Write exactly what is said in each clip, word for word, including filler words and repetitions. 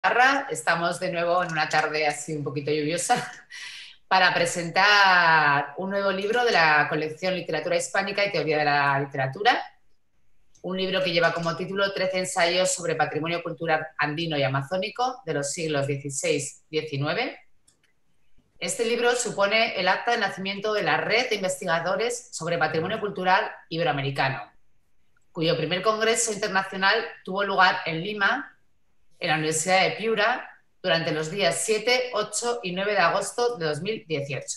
Navarra. Estamos de nuevo en una tarde así un poquito lluviosa para presentar un nuevo libro de la colección Literatura Hispánica y Teoría de la Literatura. Un libro que lleva como título trece ensayos sobre patrimonio cultural andino y amazónico de los siglos dieciséis diecinueve. Este libro supone el acta de nacimiento de la Red de Investigadores sobre Patrimonio Cultural Iberoamericano, cuyo primer congreso internacional tuvo lugar en Lima, en la Universidad de Piura, durante los días siete, ocho y nueve de agosto de dos mil dieciocho.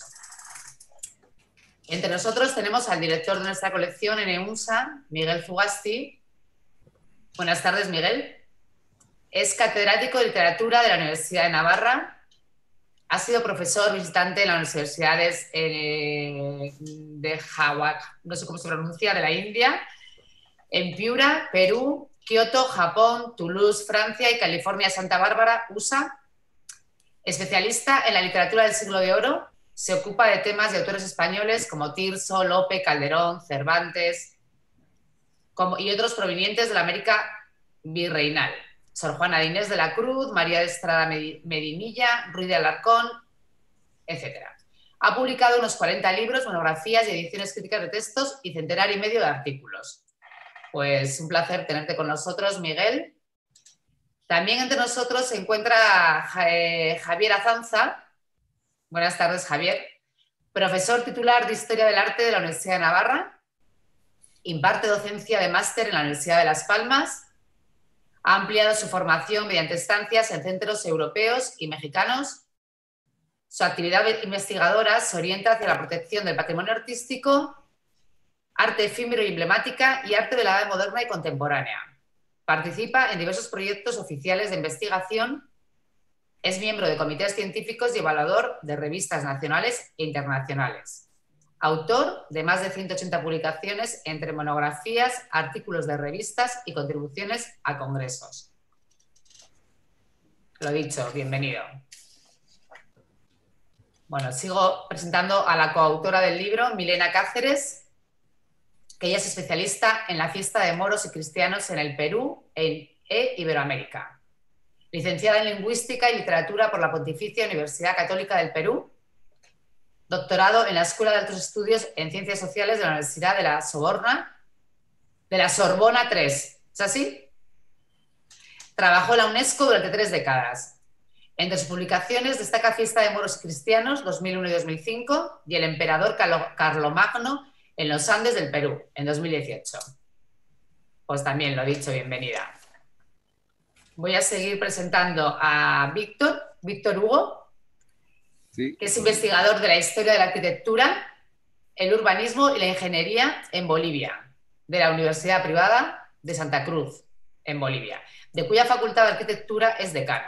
Entre nosotros tenemos al director de nuestra colección en EUNSA, Miguel Zugasti. Buenas tardes, Miguel. Es catedrático de Literatura de la Universidad de Navarra. Ha sido profesor visitante en las universidades eh, de Hawái, no sé cómo se pronuncia, de la India, en Piura, Perú, Kioto, Japón, Toulouse, Francia y California, Santa Bárbara, U S A. Especialista en la literatura del siglo de oro, se ocupa de temas de autores españoles como Tirso, Lope, Calderón, Cervantes como, y otros provenientes de la América virreinal. Sor Juana de Inés de la Cruz, María de Estrada Medinilla, Ruiz de Alarcón, etcétera. Ha publicado unos cuarenta libros, monografías y ediciones críticas de textos y centenario y medio de artículos. Pues un placer tenerte con nosotros, Miguel. También entre nosotros se encuentra Javier Azanza. Buenas tardes, Javier. Profesor titular de Historia del Arte de la Universidad de Navarra. Imparte docencia de máster en la Universidad de Las Palmas. Ha ampliado su formación mediante estancias en centros europeos y mexicanos. Su actividad investigadora se orienta hacia la protección del patrimonio artístico, arte efímero y emblemática y arte de la edad moderna y contemporánea. Participa en diversos proyectos oficiales de investigación. Es miembro de comités científicos y evaluador de revistas nacionales e internacionales. Autor de más de ciento ochenta publicaciones entre monografías, artículos de revistas y contribuciones a congresos. Lo dicho, bienvenido. Bueno, sigo presentando a la coautora del libro, Milena Cáceres, que ella es especialista en la fiesta de moros y cristianos en el Perú e Iberoamérica. Licenciada en Lingüística y Literatura por la Pontificia Universidad Católica del Perú. Doctorado en la Escuela de Altos Estudios en Ciencias Sociales de la Universidad de la Sorbona, de la Sorbona tres. ¿Es así? Trabajó en la UNESCO durante tres décadas. Entre sus publicaciones destaca Fiesta de Moros y Cristianos dos mil uno y dos mil cinco y El Emperador Carlomagno en los Andes del Perú en dos mil dieciocho. Pues también lo he dicho, bienvenida. Voy a seguir presentando a Víctor, Víctor Hugo, sí, que es investigador de la historia de la arquitectura, el urbanismo y la ingeniería en Bolivia, de la Universidad Privada de Santa Cruz, en Bolivia, de cuya Facultad de Arquitectura es decano.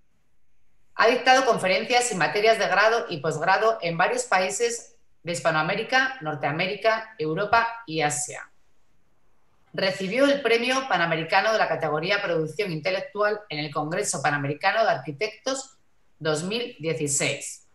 Ha dictado conferencias y materias de grado y posgrado en varios países de Hispanoamérica, Norteamérica, Europa y Asia. Recibió el Premio Panamericano de la categoría Producción Intelectual en el Congreso Panamericano de Arquitectos dos mil dieciséis.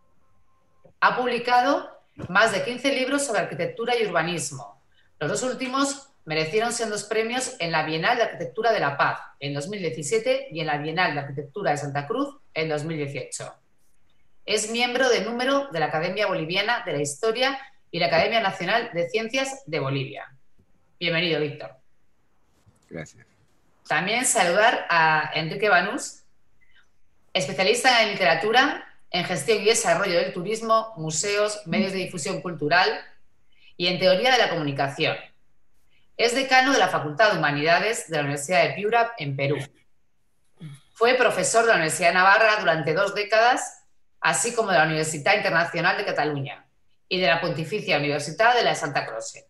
Ha publicado más de quince libros sobre arquitectura y urbanismo. Los dos últimos merecieron sendos premios en la Bienal de Arquitectura de La Paz en dos mil diecisiete y en la Bienal de Arquitectura de Santa Cruz en dos mil dieciocho. Es miembro de número de la Academia Boliviana de la Historia y la Academia Nacional de Ciencias de Bolivia. Bienvenido, Víctor. Gracias. También saludar a Enrique Banús, especialista en literatura, en gestión y desarrollo del turismo, museos, medios de difusión cultural y en teoría de la comunicación. Es decano de la Facultad de Humanidades de la Universidad de Piura, en Perú. Fue profesor de la Universidad de Navarra durante dos décadas, así como de la Universitat Internacional de Cataluña y de la Pontificia Universitat de la Santa Croce.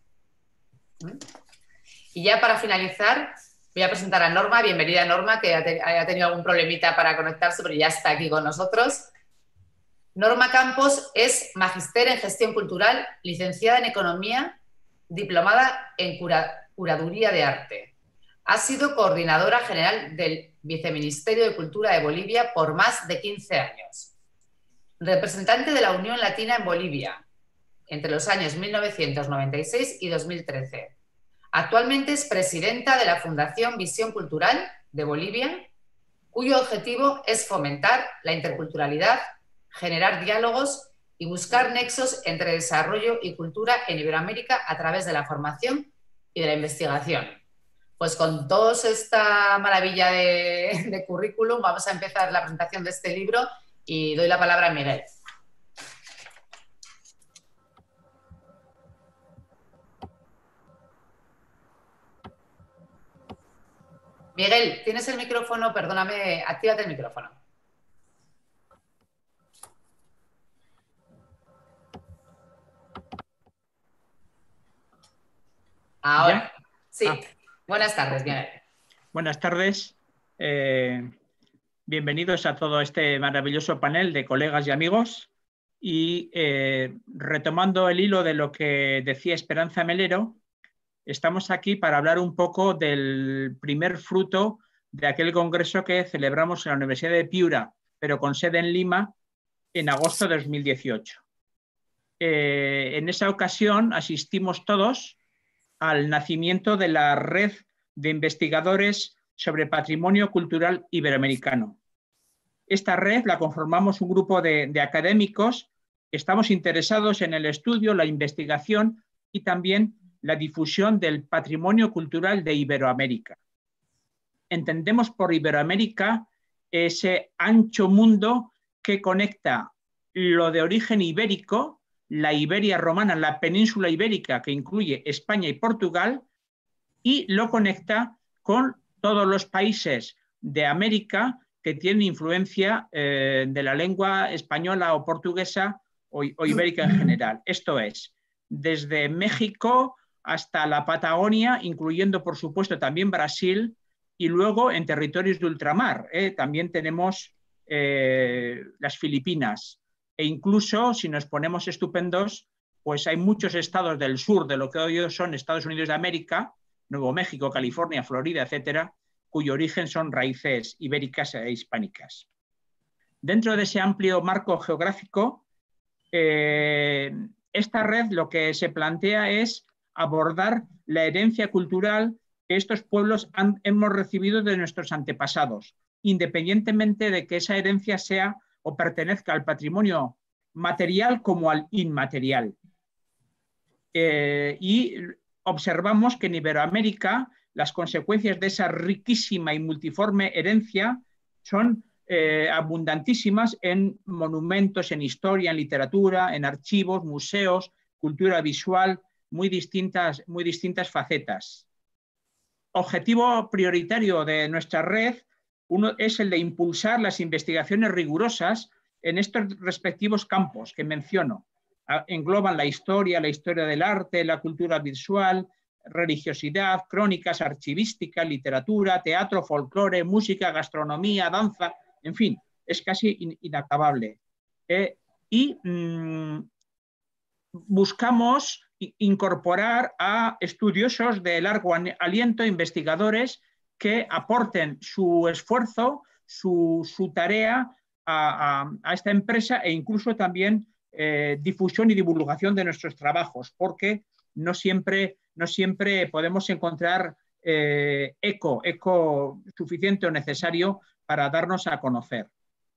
Y ya para finalizar, voy a presentar a Norma. Bienvenida, Norma, que ha tenido algún problemita para conectarse, pero ya está aquí con nosotros. Norma Campos es magíster en Gestión Cultural, licenciada en Economía, diplomada en cura, Curaduría de Arte. Ha sido coordinadora general del Viceministerio de Cultura de Bolivia por más de quince años. Representante de la Unión Latina en Bolivia entre los años mil novecientos noventa y seis y dos mil trece. Actualmente es presidenta de la Fundación Visión Cultural de Bolivia, cuyo objetivo es fomentar la interculturalidad, generar diálogos y buscar nexos entre desarrollo y cultura en Iberoamérica a través de la formación y de la investigación. Pues con toda esta maravilla de, de currículum vamos a empezar la presentación de este libro y doy la palabra a Miguel. Miguel, tienes el micrófono, perdóname, actívate el micrófono. Ahora, ¿ya? Sí. Ah. Buenas tardes, Miguel. Buenas tardes. Eh, bienvenidos a todo este maravilloso panel de colegas y amigos. Y eh, retomando el hilo de lo que decía Esperanza Melero, estamos aquí para hablar un poco del primer fruto de aquel congreso que celebramos en la Universidad de Piura, pero con sede en Lima, en agosto de dos mil dieciocho. Eh, en esa ocasión asistimos todos al nacimiento de la Red de Investigadores sobre Patrimonio Cultural Iberoamericano. Esta red la conformamos un grupo de, de académicos que estamos interesados en el estudio, la investigación y también la difusión del patrimonio cultural de Iberoamérica. Entendemos por Iberoamérica ese ancho mundo que conecta lo de origen ibérico, la Iberia romana, la península ibérica, que incluye España y Portugal, y lo conecta con todos los países de América que tienen influencia eh, de la lengua española o portuguesa o, o ibérica en general. Esto es, desde México hasta la Patagonia, incluyendo por supuesto también Brasil, y luego en territorios de ultramar. ¿eh? También tenemos eh, las Filipinas. E incluso, si nos ponemos estupendos, pues hay muchos estados del sur de lo que hoy son Estados Unidos de América, Nuevo México, California, Florida, etcétera, cuyo origen son raíces ibéricas e hispánicas. Dentro de ese amplio marco geográfico, eh, esta red lo que se plantea es abordar la herencia cultural que estos pueblos han, hemos recibido de nuestros antepasados, independientemente de que esa herencia sea o pertenezca al patrimonio material como al inmaterial. Eh, y observamos que en Iberoamérica las consecuencias de esa riquísima y multiforme herencia son eh, abundantísimas en monumentos, en historia, en literatura, en archivos, museos, cultura visual, muy distintas, muy distintas facetas. Objetivo prioritario de nuestra red uno es el de impulsar las investigaciones rigurosas en estos respectivos campos que menciono. Engloban la historia, la historia del arte, la cultura visual, religiosidad, crónicas, archivística, literatura, teatro, folclore, música, gastronomía, danza, en fin, es casi in inacabable. Eh, y mmm, buscamos incorporar a estudiosos de largo aliento, investigadores que aporten su esfuerzo, su, su tarea a, a, a esta empresa e incluso también eh, difusión y divulgación de nuestros trabajos, porque no siempre, no siempre podemos encontrar eh, eco, eco suficiente o necesario para darnos a conocer.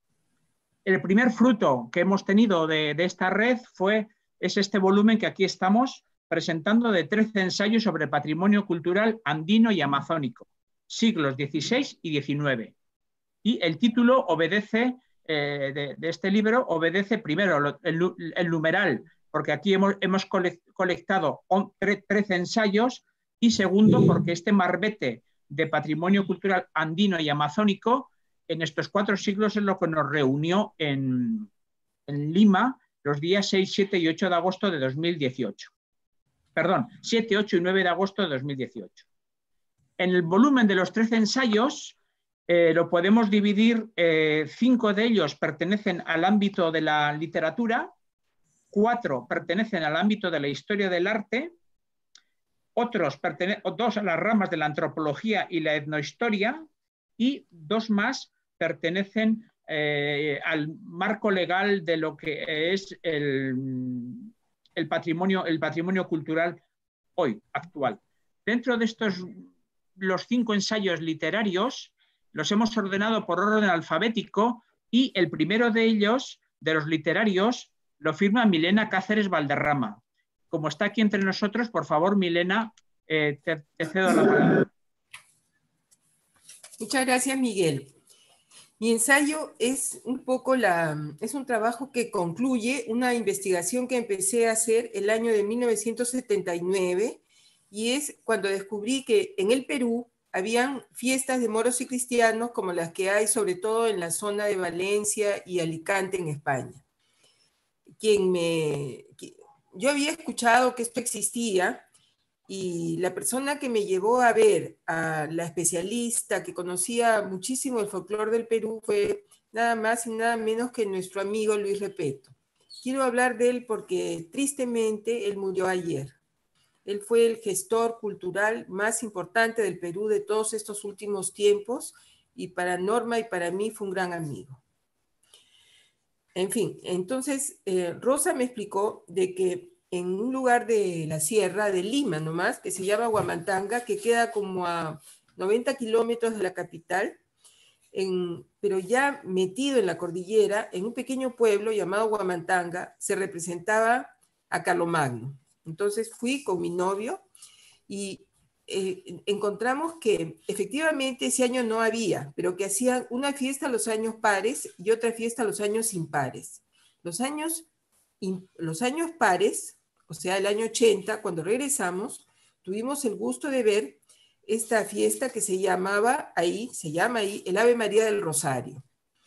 El primer fruto que hemos tenido de, de esta red fue, es este volumen que aquí estamos presentando de trece ensayos sobre patrimonio cultural andino y amazónico, siglos dieciséis y diecinueve. Y el título obedece, eh, de, de este libro, obedece primero el, el numeral, porque aquí hemos, hemos colectado trece ensayos, y segundo, porque este marbete de patrimonio cultural andino y amazónico en estos cuatro siglos es lo que nos reunió en, en Lima los días seis, siete y ocho de agosto de dos mil dieciocho. Perdón, siete, ocho y nueve de agosto de dos mil dieciocho. En el volumen de los trece ensayos eh, lo podemos dividir, eh, cinco de ellos pertenecen al ámbito de la literatura, cuatro pertenecen al ámbito de la historia del arte, otros dos a las ramas de la antropología y la etnohistoria, y dos más pertenecen eh, al marco legal de lo que es el, el, patrimonio, el patrimonio cultural hoy, actual. Dentro de estos, los cinco ensayos literarios, los hemos ordenado por orden alfabético y el primero de ellos, de los literarios, lo firma Milena Cáceres Valderrama. Como está aquí entre nosotros, por favor, Milena, eh, te, te cedo la palabra. Muchas gracias, Miguel. Mi ensayo es un poco la, es un trabajo que concluye una investigación que empecé a hacer el año de mil novecientos setenta y nueve, y es cuando descubrí que en el Perú habían fiestas de moros y cristianos como las que hay sobre todo en la zona de Valencia y Alicante en España. Quien me, yo había escuchado que esto existía, y la persona que me llevó a ver a la especialista que conocía muchísimo el folclore del Perú fue nada más y nada menos que nuestro amigo Luis Repeto. Quiero hablar de él porque tristemente él murió ayer. Él fue el gestor cultural más importante del Perú de todos estos últimos tiempos, y para Norma y para mí fue un gran amigo. En fin, entonces eh, Rosa me explicó de que en un lugar de la sierra de Lima nomás, que se llama Huamantanga, que queda como a noventa kilómetros de la capital, en, pero ya metido en la cordillera, en un pequeño pueblo llamado Huamantanga, se representaba a Carlomagno. Entonces fui con mi novio y eh, encontramos que efectivamente ese año no había, pero que hacían una fiesta a los años pares y otra fiesta a los años impares. Los años, los años pares, o sea, el año ochenta, cuando regresamos, tuvimos el gusto de ver esta fiesta que se llamaba ahí, se llama ahí, el Ave María del Rosario.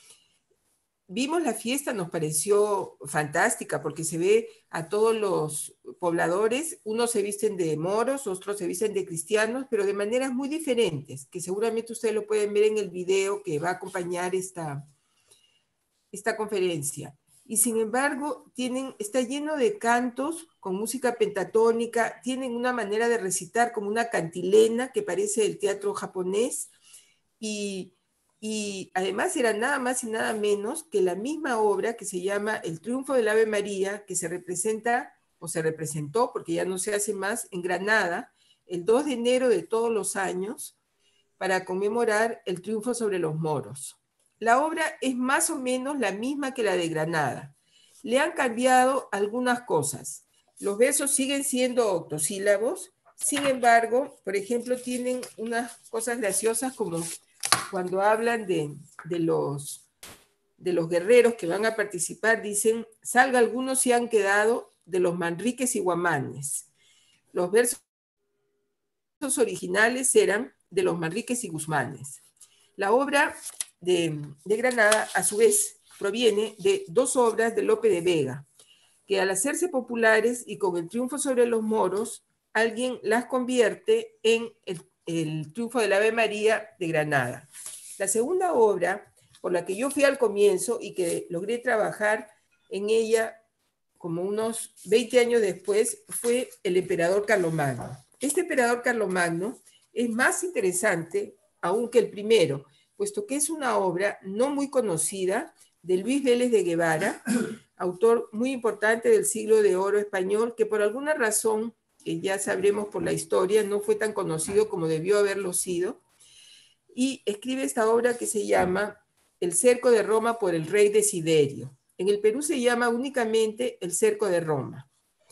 Vimos la fiesta, nos pareció fantástica porque se ve a todos los pobladores, unos se visten de moros, otros se visten de cristianos, pero de maneras muy diferentes, que seguramente ustedes lo pueden ver en el video que va a acompañar esta, esta conferencia. Y sin embargo, tienen, está lleno de cantos con música pentatónica, tienen una manera de recitar como una cantilena que parece el teatro japonés, y, y además era nada más y nada menos que la misma obra que se llama El Triunfo del Ave María, que se representa, o se representó, porque ya no se hace más, en Granada, el dos de enero de todos los años, para conmemorar el triunfo sobre los moros. La obra es más o menos la misma que la de Granada. Le han cambiado algunas cosas. Los versos siguen siendo octosílabos, sin embargo, por ejemplo, tienen unas cosas graciosas como cuando hablan de, de, los, de los guerreros que van a participar, dicen, salga algunos se han quedado de los manriques y guamanes. Los versos originales eran de los manriques y guzmanes. La obra de, de Granada, a su vez, proviene de dos obras de Lope de Vega, que al hacerse populares y con el triunfo sobre los moros, alguien las convierte en el, el triunfo del Ave María de Granada. La segunda obra, por la que yo fui al comienzo y que logré trabajar en ella como unos veinte años después, fue El Emperador Carlomagno. Este Emperador Carlomagno es más interesante aún que el primero, puesto que es una obra no muy conocida de Luis Vélez de Guevara, autor muy importante del siglo de oro español, que por alguna razón, que ya sabremos por la historia, no fue tan conocido como debió haberlo sido, y escribe esta obra que se llama El cerco de Roma por el rey Desiderio. En el Perú se llama únicamente El cerco de Roma,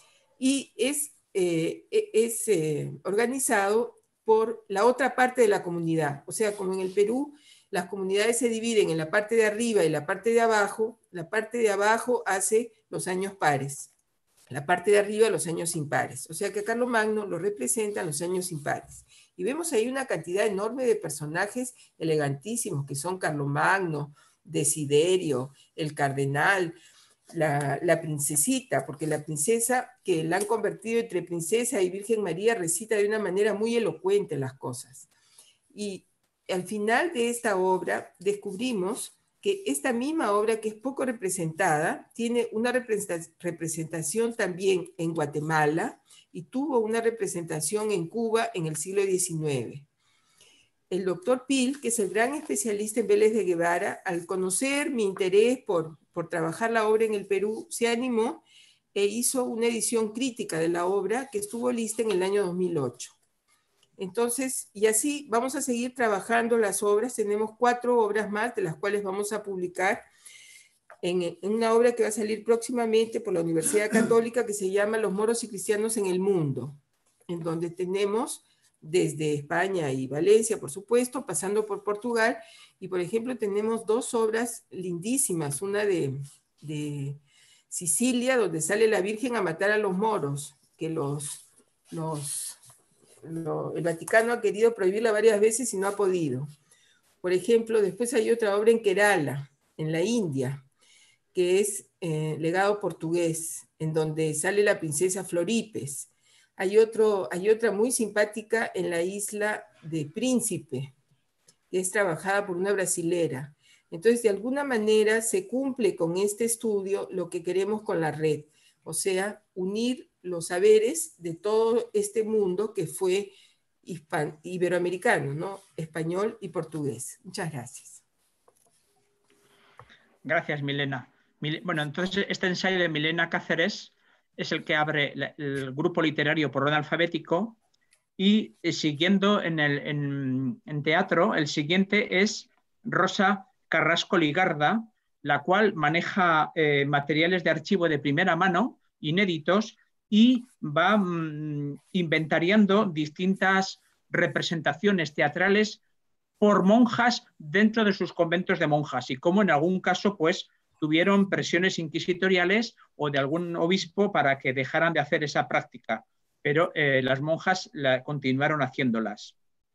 y es, eh, es eh, organizado por la otra parte de la comunidad. O sea, como en el Perú las comunidades se dividen en la parte de arriba y la parte de abajo, la parte de abajo hace los años pares, la parte de arriba los años impares. O sea que Carlomagno lo representa en los años impares. Y vemos ahí una cantidad enorme de personajes elegantísimos que son Carlomagno, Desiderio, el cardenal, La, la princesita, porque la princesa que la han convertido entre princesa y Virgen María recita de una manera muy elocuente las cosas. Y al final de esta obra descubrimos que esta misma obra, que es poco representada, tiene una representación también en Guatemala y tuvo una representación en Cuba en el siglo diecinueve. El doctor Pil, que es el gran especialista en Vélez de Guevara, al conocer mi interés por, por trabajar la obra en el Perú, se animó e hizo una edición crítica de la obra que estuvo lista en el año dos mil ocho. Entonces, y así vamos a seguir trabajando las obras. Tenemos cuatro obras más, de las cuales vamos a publicar en, en una obra que va a salir próximamente por la Universidad Católica, que se llama Los moros y cristianos en el mundo, en donde tenemos desde España y Valencia, por supuesto, pasando por Portugal, y por ejemplo tenemos dos obras lindísimas, una de, de Sicilia, donde sale la Virgen a matar a los moros, que los, los, lo, el Vaticano ha querido prohibirla varias veces y no ha podido. Por ejemplo, después hay otra obra en Kerala, en la India, que es eh, legado portugués, en donde sale la princesa Floripes. Hay, otro, hay otra muy simpática en la isla de Príncipe, que es trabajada por una brasilera. Entonces, de alguna manera se cumple con este estudio lo que queremos con la red, o sea, unir los saberes de todo este mundo que fue hispan- iberoamericano, ¿no? Español y portugués. Muchas gracias. Gracias, Milena. Bueno, entonces este ensayo de Milena Cáceres es el que abre el grupo literario por orden alfabético, y siguiendo en, el, en, en teatro, el siguiente es Rosa Carrasco Ligarda, la cual maneja eh, materiales de archivo de primera mano, inéditos, y va mm, inventariando distintas representaciones teatrales por monjas dentro de sus conventos de monjas, y cómo en algún caso pues tuvieron presiones inquisitoriales o de algún obispo para que dejaran de hacer esa práctica, pero eh, las monjas la, continuaron haciéndolas.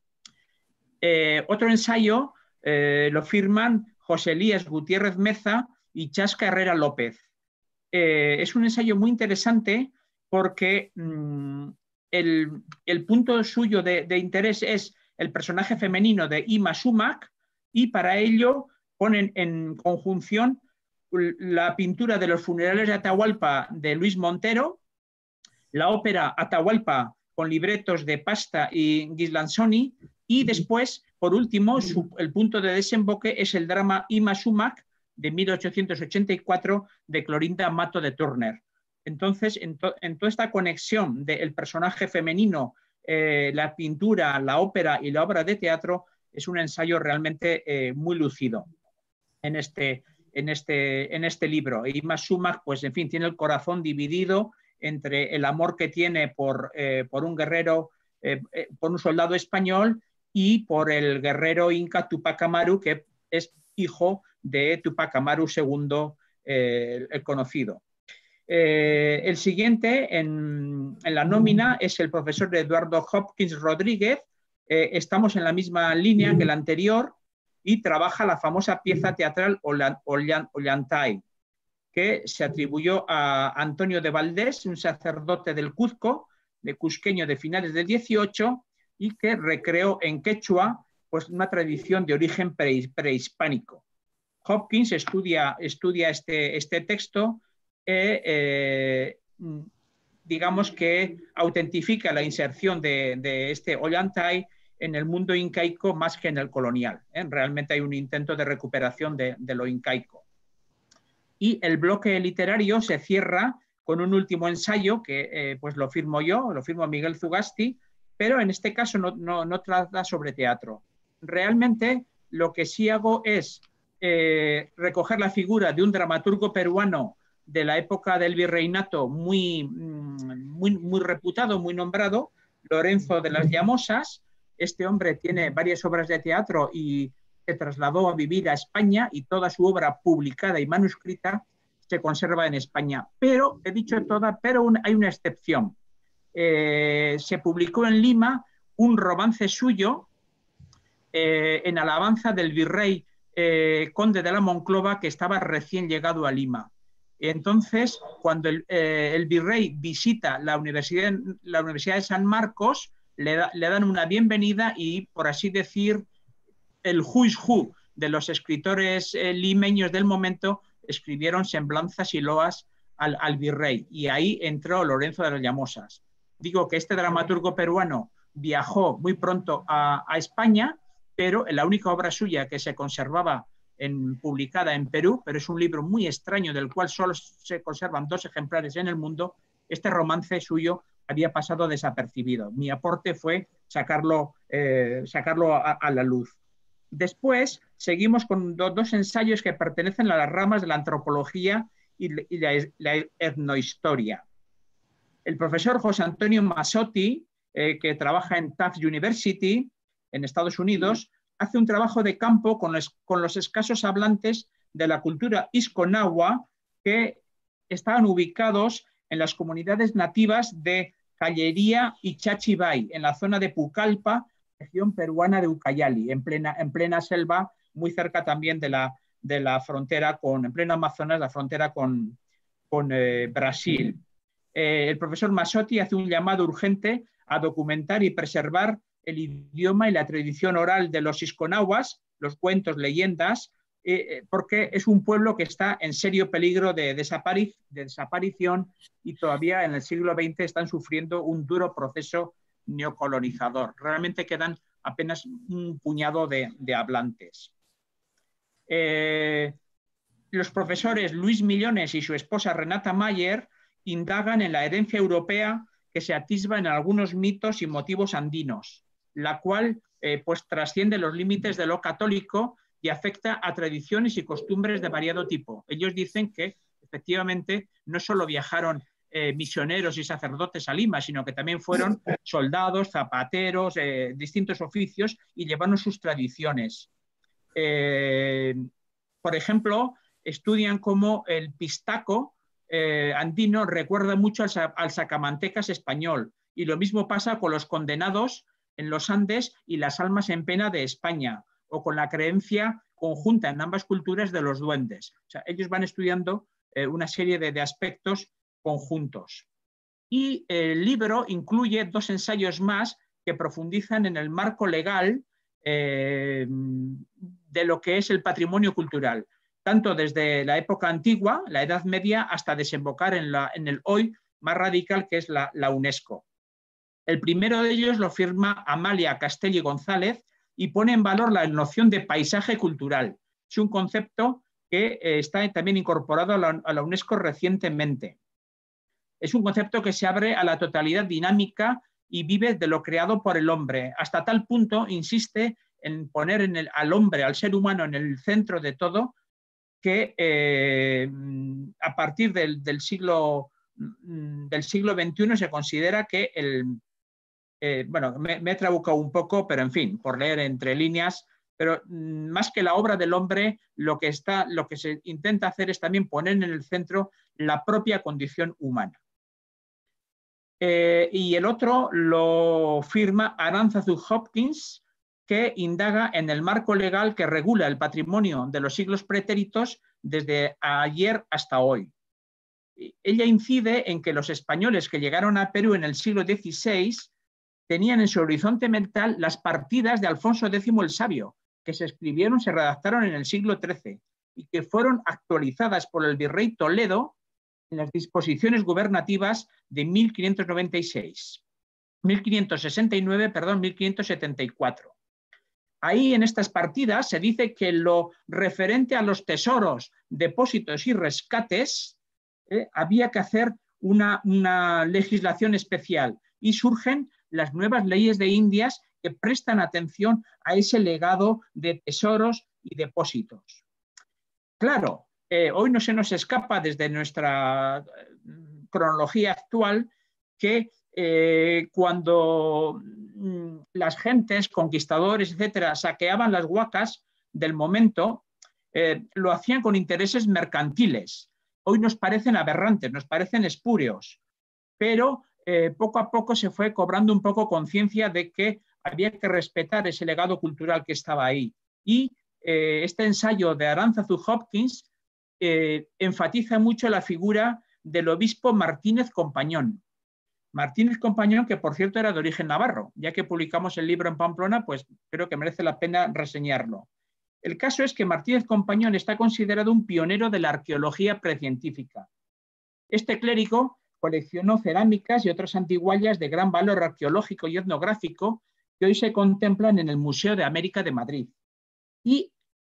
Eh, otro ensayo eh, lo firman José Elías Gutiérrez Meza y Chasca Herrera López. Eh, es un ensayo muy interesante porque mmm, el, el punto suyo de, de interés es el personaje femenino de Ima Sumac, y para ello ponen en conjunción la pintura de los funerales de Atahualpa de Luis Montero, la ópera Atahualpa con libretos de Pasta y Ghislansoni, y después, por último, su, el punto de desemboque es el drama Ima Sumac de mil ochocientos ochenta y cuatro de Clorinda Mato de Turner. Entonces, en, to, en toda esta conexión del personaje femenino, eh, la pintura, la ópera y la obra de teatro, es un ensayo realmente eh, muy lúcido en este, en este, en este libro. Ima Sumac, pues en fin, tiene el corazón dividido entre el amor que tiene por, eh, por un guerrero, eh, eh, por un soldado español, y por el guerrero inca Tupac Amaru, que es hijo de Tupac Amaru segundo, eh, el conocido. Eh, el siguiente en, en la nómina es el profesor Eduardo Hopkins Rodríguez. Eh, estamos en la misma línea que el anterior, y trabaja la famosa pieza teatral Ollantay, que se atribuyó a Antonio de Valdés, un sacerdote del Cuzco, de cusqueño de finales del dieciocho, y que recreó en quechua pues, una tradición de origen pre, prehispánico. Hopkins estudia, estudia este, este texto, eh, eh, digamos que autentifica la inserción de, de este Ollantay en el mundo incaico más que en el colonial. ¿eh? Realmente hay un intento de recuperación de, de lo incaico. Y el bloque literario se cierra con un último ensayo que eh, pues lo firmo yo, lo firmo Miguel Zugasti, pero en este caso no, no, no trata sobre teatro. Realmente lo que sí hago es eh, recoger la figura de un dramaturgo peruano de la época del virreinato muy, muy, muy reputado, muy nombrado, Lorenzo de las Llamosas. Este hombre tiene varias obras de teatro y se trasladó a vivir a España, y toda su obra publicada y manuscrita se conserva en España. Pero, he dicho toda, pero un, hay una excepción. Eh, se publicó en Lima un romance suyo eh, en alabanza del virrey eh, conde de la Monclova, que estaba recién llegado a Lima. Entonces, cuando el, eh, el virrey visita la Universidad, la Universidad de San Marcos, le, da, le dan una bienvenida y, por así decir, el who's who de los escritores eh, limeños del momento escribieron semblanzas y loas al, al virrey, y ahí entró Lorenzo de las Llamosas. Digo que este dramaturgo peruano viajó muy pronto a, a España, pero la única obra suya que se conservaba en, publicada en Perú, pero es un libro muy extraño del cual solo se conservan dos ejemplares en el mundo, este romance suyo había pasado desapercibido. Mi aporte fue sacarlo, eh, sacarlo a, a la luz. Después seguimos con do, dos ensayos que pertenecen a las ramas de la antropología y, y la, la etnohistoria. El profesor José Antonio Massotti, eh, que trabaja en Tufts University, en Estados Unidos, hace un trabajo de campo con los, con los escasos hablantes de la cultura isconagua que estaban ubicados en las comunidades nativas de Callería y Chachibay, en la zona de Pucallpa, región peruana de Ucayali, en plena, en plena selva, muy cerca también de la, de la frontera con, en pleno Amazonas, la frontera con, con eh, Brasil. Eh, el profesor Massotti hace un llamado urgente a documentar y preservar el idioma y la tradición oral de los isconaguas, los cuentos, leyendas, eh, porque es un pueblo que está en serio peligro de, desapari de desaparición y todavía en el siglo veinte están sufriendo un duro proceso neocolonizador. Realmente quedan apenas un puñado de, de hablantes. Eh, los profesores Luis Millones y su esposa Renata Mayer indagan en la herencia europea que se atisba en algunos mitos y motivos andinos, la cual eh, pues, trasciende los límites de lo católico y afecta a tradiciones y costumbres de variado tipo. Ellos dicen que efectivamente no solo viajaron eh, misioneros y sacerdotes a Lima, sino que también fueron soldados, zapateros, eh, distintos oficios y llevaron sus tradiciones. Eh, por ejemplo, estudian cómo el pistaco eh, andino recuerda mucho al, al sacamantecas español, y lo mismo pasa con los condenados en los Andes y las almas en pena de España, o con la creencia conjunta en ambas culturas de los duendes. O sea, ellos van estudiando eh, una serie de, de aspectos conjuntos. Y el libro incluye dos ensayos más que profundizan en el marco legal eh, de lo que es el patrimonio cultural, tanto desde la época antigua, la Edad Media, hasta desembocar en, la, en el hoy más radical, que es la, la UNESCO. El primero de ellos lo firma Amalia Castelli González y pone en valor la noción de paisaje cultural. Es un concepto que eh, está también incorporado a la, a la UNESCO recientemente. Es un concepto que se abre a la totalidad dinámica y vive de lo creado por el hombre. Hasta tal punto insiste en poner en el, al hombre, al ser humano, en el centro de todo, que eh, a partir del, del, siglo, del siglo veintiuno se considera que el... Eh, bueno, me, me he trabucado un poco, pero en fin, por leer entre líneas, pero mm, más que la obra del hombre, lo que, está, lo que se intenta hacer es también poner en el centro la propia condición humana. Eh, y el otro lo firma Arantzazu Hopkins, que indaga en el marco legal que regula el patrimonio de los siglos pretéritos desde ayer hasta hoy. Ella incide en que los españoles que llegaron a Perú en el siglo dieciséis tenían en su horizonte mental las partidas de Alfonso décimo el Sabio, que se escribieron, se redactaron en el siglo trece y que fueron actualizadas por el virrey Toledo en las disposiciones gubernativas de mil quinientos noventa y seis, mil quinientos sesenta y nueve, perdón, mil quinientos setenta y cuatro. Ahí en estas partidas se dice que lo referente a los tesoros, depósitos y rescates, eh, había que hacer una, una legislación especial y surgen las nuevas leyes de Indias que prestan atención a ese legado de tesoros y depósitos. Claro, eh, hoy no se nos escapa desde nuestra cronología actual que eh, cuando mm, las gentes, conquistadores, etcétera, saqueaban las huacas del momento, eh, lo hacían con intereses mercantiles. Hoy nos parecen aberrantes, nos parecen espurios, pero Eh, poco a poco se fue cobrando un poco conciencia de que había que respetar ese legado cultural que estaba ahí. Y eh, este ensayo de Arantzazu Hopkins eh, enfatiza mucho la figura del obispo Martínez Compañón. Martínez Compañón, que por cierto era de origen navarro, ya que publicamos el libro en Pamplona, pues creo que merece la pena reseñarlo. El caso es que Martínez Compañón está considerado un pionero de la arqueología precientífica. Este clérigo coleccionó cerámicas y otras antiguallas de gran valor arqueológico y etnográfico que hoy se contemplan en el Museo de América de Madrid. Y,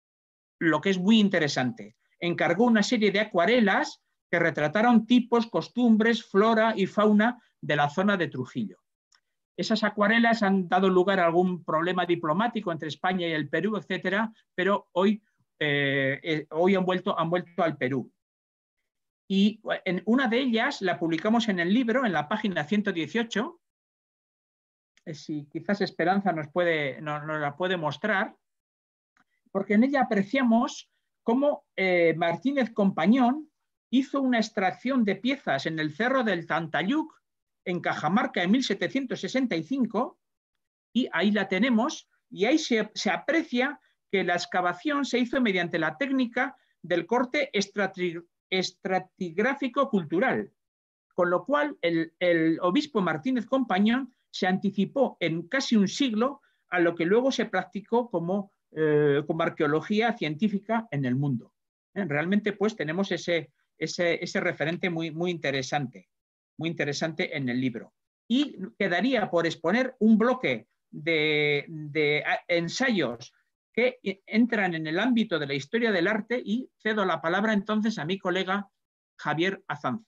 lo que es muy interesante, encargó una serie de acuarelas que retrataron tipos, costumbres, flora y fauna de la zona de Trujillo. Esas acuarelas han dado lugar a algún problema diplomático entre España y el Perú, etcétera, pero hoy, eh, hoy han, vuelto, han vuelto al Perú. Y en una de ellas la publicamos en el libro, en la página ciento dieciocho, si quizás Esperanza nos, puede, nos, nos la puede mostrar, porque en ella apreciamos cómo eh, Martínez Compañón hizo una extracción de piezas en el Cerro del Tantayuc, en Cajamarca, en mil setecientos sesenta y cinco, y ahí la tenemos, y ahí se, se aprecia que la excavación se hizo mediante la técnica del corte estratigráfico cultural, con lo cual el, el obispo Martínez Compañón se anticipó en casi un siglo a lo que luego se practicó como, eh, como arqueología científica en el mundo. ¿Eh? Realmente pues tenemos ese, ese, ese referente muy, muy interesante, muy interesante en el libro. Y quedaría por exponer un bloque de, de ensayos que entran en el ámbito de la historia del arte y cedo la palabra entonces a mi colega Javier Azanza.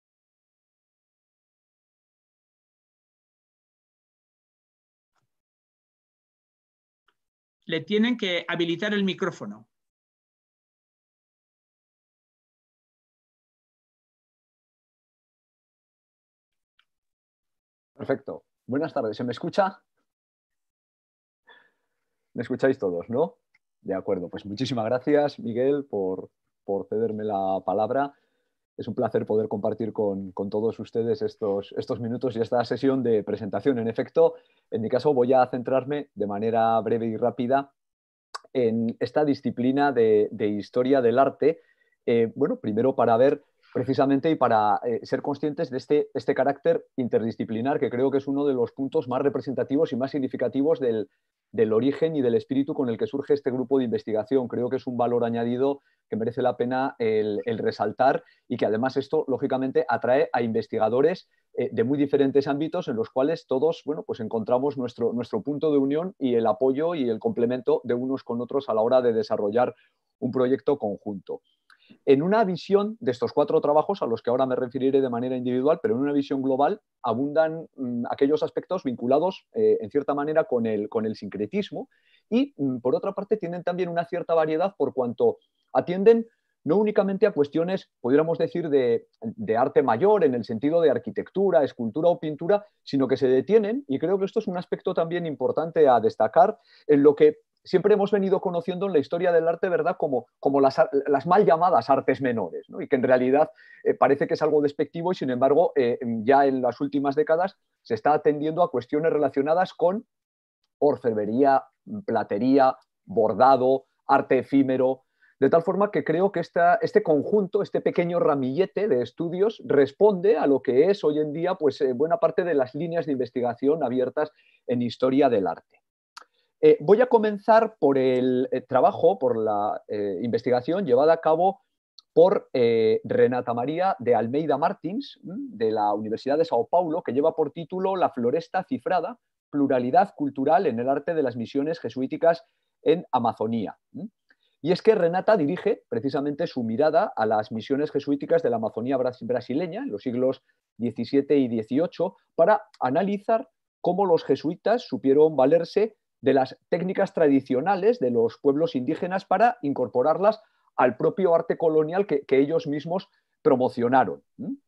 Le tienen que habilitar el micrófono. Perfecto. Buenas tardes. ¿Se me escucha? ¿Me escucháis todos, no? De acuerdo. Pues muchísimas gracias, Miguel, por, por cederme la palabra. Es un placer poder compartir con, con todos ustedes estos, estos minutos y esta sesión de presentación. En efecto, en mi caso voy a centrarme de manera breve y rápida en esta disciplina de, de historia del arte. Eh, bueno, primero para ver precisamente y para eh, ser conscientes de este, este carácter interdisciplinar, que creo que es uno de los puntos más representativos y más significativos del, del origen y del espíritu con el que surge este grupo de investigación. Creo que es un valor añadido que merece la pena el, el resaltar y que además esto, lógicamente, atrae a investigadores eh, de muy diferentes ámbitos en los cuales todos, bueno, pues encontramos nuestro, nuestro punto de unión y el apoyo y el complemento de unos con otros a la hora de desarrollar un proyecto conjunto. En una visión de estos cuatro trabajos, a los que ahora me referiré de manera individual, pero en una visión global, abundan mmm, aquellos aspectos vinculados, eh, en cierta manera, con el, con el sincretismo y, mmm, por otra parte, tienen también una cierta variedad por cuanto atienden no únicamente a cuestiones, pudiéramos decir, de, de arte mayor, en el sentido de arquitectura, escultura o pintura, sino que se detienen, y creo que esto es un aspecto también importante a destacar, en lo que siempre hemos venido conociendo en la historia del arte, ¿verdad?, como, como las, las mal llamadas artes menores, ¿no? Y que en realidad eh, parece que es algo despectivo y, sin embargo, eh, ya en las últimas décadas se está atendiendo a cuestiones relacionadas con orfebrería, platería, bordado, arte efímero, de tal forma que creo que esta, este conjunto, este pequeño ramillete de estudios responde a lo que es hoy en día pues, eh, buena parte de las líneas de investigación abiertas en historia del arte. Eh, voy a comenzar por el eh, trabajo, por la eh, investigación llevada a cabo por eh, Renata María de Almeida Martins, de la Universidad de Sao Paulo, que lleva por título La floresta cifrada, pluralidad cultural en el arte de las misiones jesuíticas en Amazonía. Y es que Renata dirige precisamente su mirada a las misiones jesuíticas de la Amazonía brasileña en los siglos diecisiete y dieciocho para analizar cómo los jesuitas supieron valerse de las técnicas tradicionales de los pueblos indígenas para incorporarlas al propio arte colonial que, que ellos mismos promocionaron.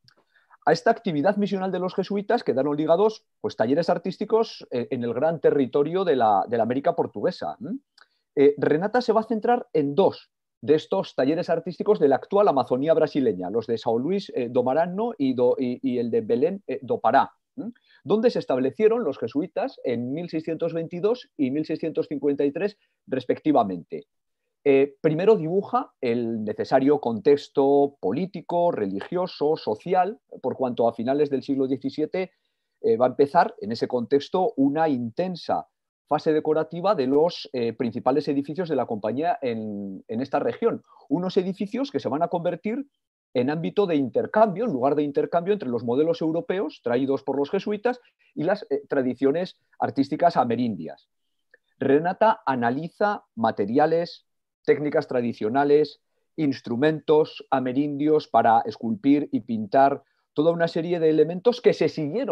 A esta actividad misional de los jesuitas quedaron ligados pues, talleres artísticos en el gran territorio de la, de la América portuguesa. Eh, Renata se va a centrar en dos de estos talleres artísticos de la actual Amazonía brasileña, los de São Luís eh, do Maranhão y, do, y, y el de Belén eh, do Pará, ¿eh? Donde se establecieron los jesuitas en mil seiscientos veintidós y mil seiscientos cincuenta y tres respectivamente. Eh, primero dibuja el necesario contexto político, religioso, social, por cuanto a finales del siglo diecisiete eh, va a empezar en ese contexto una intensa fase decorativa de los eh, principales edificios de la compañía en, en esta región. Unos edificios que se van a convertir en ámbito de intercambio, en lugar de intercambio entre los modelos europeos traídos por los jesuitas y las eh, tradiciones artísticas amerindias. Renata analiza materiales, técnicas tradicionales, instrumentos amerindios para esculpir y pintar, toda una serie de elementos que se siguieron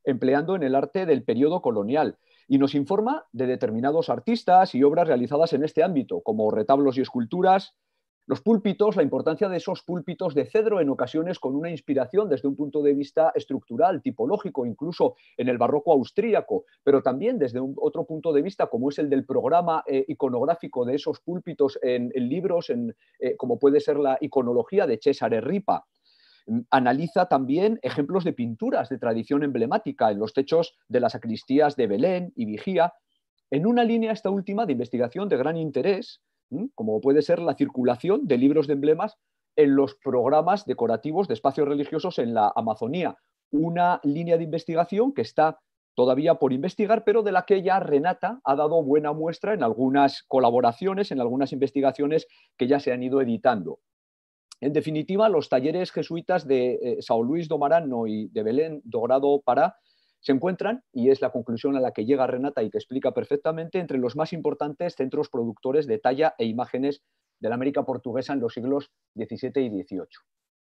empleando en el arte del periodo colonial. Y nos informa de determinados artistas y obras realizadas en este ámbito, como retablos y esculturas, los púlpitos, la importancia de esos púlpitos de cedro en ocasiones con una inspiración desde un punto de vista estructural, tipológico, incluso en el barroco austríaco, pero también desde un otro punto de vista como es el del programa eh, iconográfico de esos púlpitos en, en libros, en, eh, como puede ser la iconología de Cesare Ripa. Analiza también ejemplos de pinturas de tradición emblemática en los techos de las sacristías de Belén y Vigía, en una línea esta última de investigación de gran interés, como puede ser la circulación de libros de emblemas en los programas decorativos de espacios religiosos en la Amazonía. Una línea de investigación que está todavía por investigar, pero de la que ya Renata ha dado buena muestra en algunas colaboraciones, en algunas investigaciones que ya se han ido editando. En definitiva, los talleres jesuitas de eh, São Luís do Maranhão y de Belén do Grado Pará se encuentran, y es la conclusión a la que llega Renata y que explica perfectamente, entre los más importantes centros productores de talla e imágenes de la América portuguesa en los siglos diecisiete y dieciocho.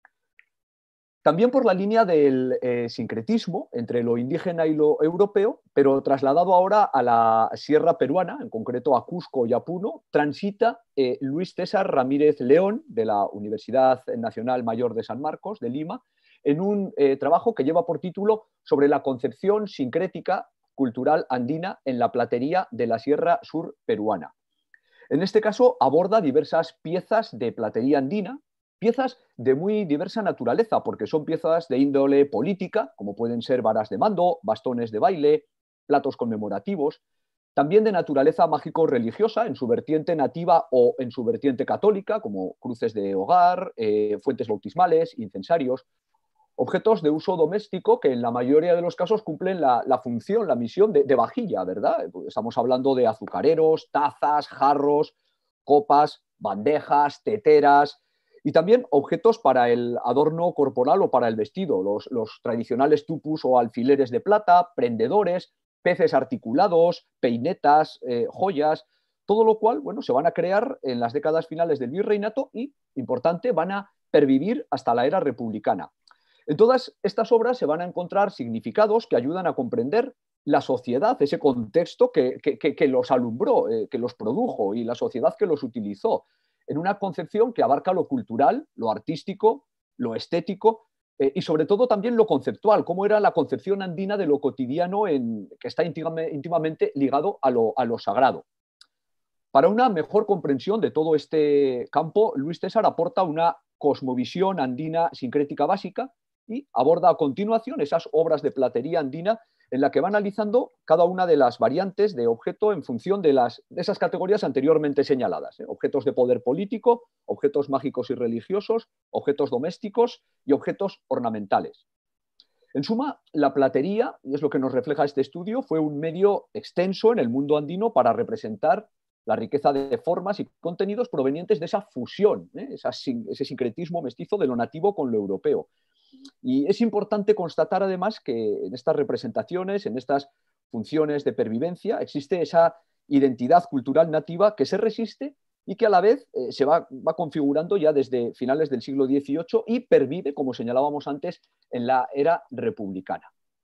También por la línea del eh, sincretismo entre lo indígena y lo europeo, pero trasladado ahora a la sierra peruana, en concreto a Cusco y a Puno, transita eh, Luis César Ramírez León, de la Universidad Nacional Mayor de San Marcos, de Lima, en un eh, trabajo que lleva por título sobre la concepción sincrética cultural andina en la platería de la Sierra Sur peruana. En este caso aborda diversas piezas de platería andina, piezas de muy diversa naturaleza, porque son piezas de índole política, como pueden ser varas de mando, bastones de baile, platos conmemorativos, también de naturaleza mágico-religiosa, en su vertiente nativa o en su vertiente católica, como cruces de hogar, eh, fuentes bautismales, incensarios, objetos de uso doméstico que en la mayoría de los casos cumplen la, la función, la misión de, de vajilla, ¿verdad? Estamos hablando de azucareros, tazas, jarros, copas, bandejas, teteras, y también objetos para el adorno corporal o para el vestido, los, los tradicionales tupus o alfileres de plata, prendedores, peces articulados, peinetas, eh, joyas, todo lo cual, bueno, se van a crear en las décadas finales del virreinato y, importante, van a pervivir hasta la era republicana. En todas estas obras se van a encontrar significados que ayudan a comprender la sociedad, ese contexto que, que, que los alumbró, eh, que los produjo, y la sociedad que los utilizó, en una concepción que abarca lo cultural, lo artístico, lo estético eh, y sobre todo también lo conceptual, cómo era la concepción andina de lo cotidiano en, que está íntimamente, íntimamente ligado a lo, a lo sagrado. Para una mejor comprensión de todo este campo, Luis César aporta una cosmovisión andina sincrética básica y aborda a continuación esas obras de platería andina en la que va analizando cada una de las variantes de objeto en función de, las, de esas categorías anteriormente señaladas. ¿eh? Objetos de poder político, objetos mágicos y religiosos, objetos domésticos y objetos ornamentales. En suma, la platería, y es lo que nos refleja este estudio, fue un medio extenso en el mundo andino para representar la riqueza de formas y contenidos provenientes de esa fusión, ¿eh? Esa, ese sincretismo mestizo de lo nativo con lo europeo. Y es importante constatar además que en estas representaciones, en estas funciones de pervivencia, existe esa identidad cultural nativa que se resiste y que a la vez eh, se va, va configurando ya desde finales del siglo dieciocho y pervive, como señalábamos antes, en la era republicana.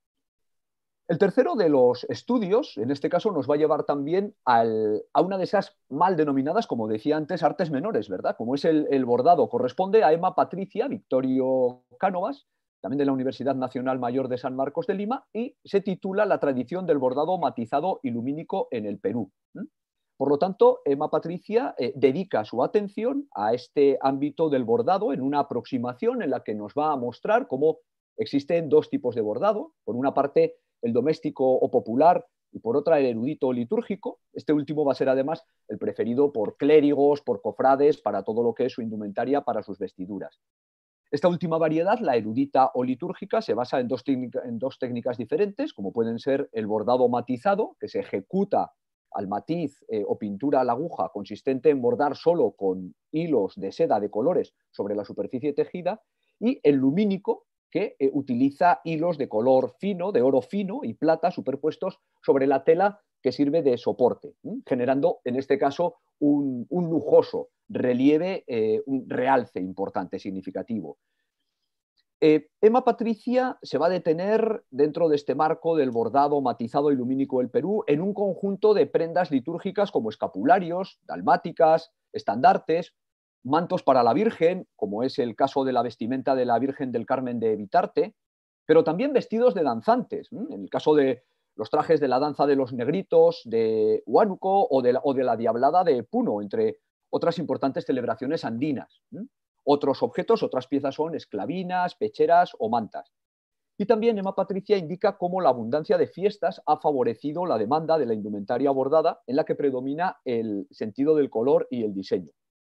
El tercero de los estudios, en este caso, nos va a llevar también al, a una de esas mal denominadas, como decía antes, artes menores, ¿verdad? Como es el, el bordado. Corresponde a Emma Patricia Victorio Cánovas, también de la Universidad Nacional Mayor de San Marcos de Lima, y se titula La tradición del bordado matizado y lumínico en el Perú. Por lo tanto, Emma Patricia eh, dedica su atención a este ámbito del bordado en una aproximación en la que nos va a mostrar cómo existen dos tipos de bordado. Por una parte, el doméstico o popular, y por otra el erudito o litúrgico. Este último va a ser además el preferido por clérigos, por cofrades, para todo lo que es su indumentaria, para sus vestiduras. Esta última variedad, la erudita o litúrgica, se basa en dos, en dos técnicas diferentes, como pueden ser el bordado matizado, que se ejecuta al matiz eh, o pintura a la aguja, consistente en bordar solo con hilos de seda de colores sobre la superficie tejida, y el lumínico, que eh, utiliza hilos de color fino, de oro fino y plata superpuestos sobre la tela que sirve de soporte, ¿eh? generando en este caso un, un lujoso relieve, eh, un realce importante, significativo. Eh, Emma Patricia se va a detener dentro de este marco del bordado matizado y lumínico del Perú en un conjunto de prendas litúrgicas como escapularios, dalmáticas, estandartes, mantos para la Virgen, como es el caso de la vestimenta de la Virgen del Carmen de Vitarte, pero también vestidos de danzantes, ¿eh? En el caso de los trajes de la danza de los negritos de Huánuco o de la, o de la Diablada de Puno, entre otras importantes celebraciones andinas. ¿eh? Otros objetos, otras piezas son esclavinas, pecheras o mantas. Y también Emma Patricia indica cómo la abundancia de fiestas ha favorecido la demanda de la indumentaria bordada, en la que predomina el sentido del color y el diseño.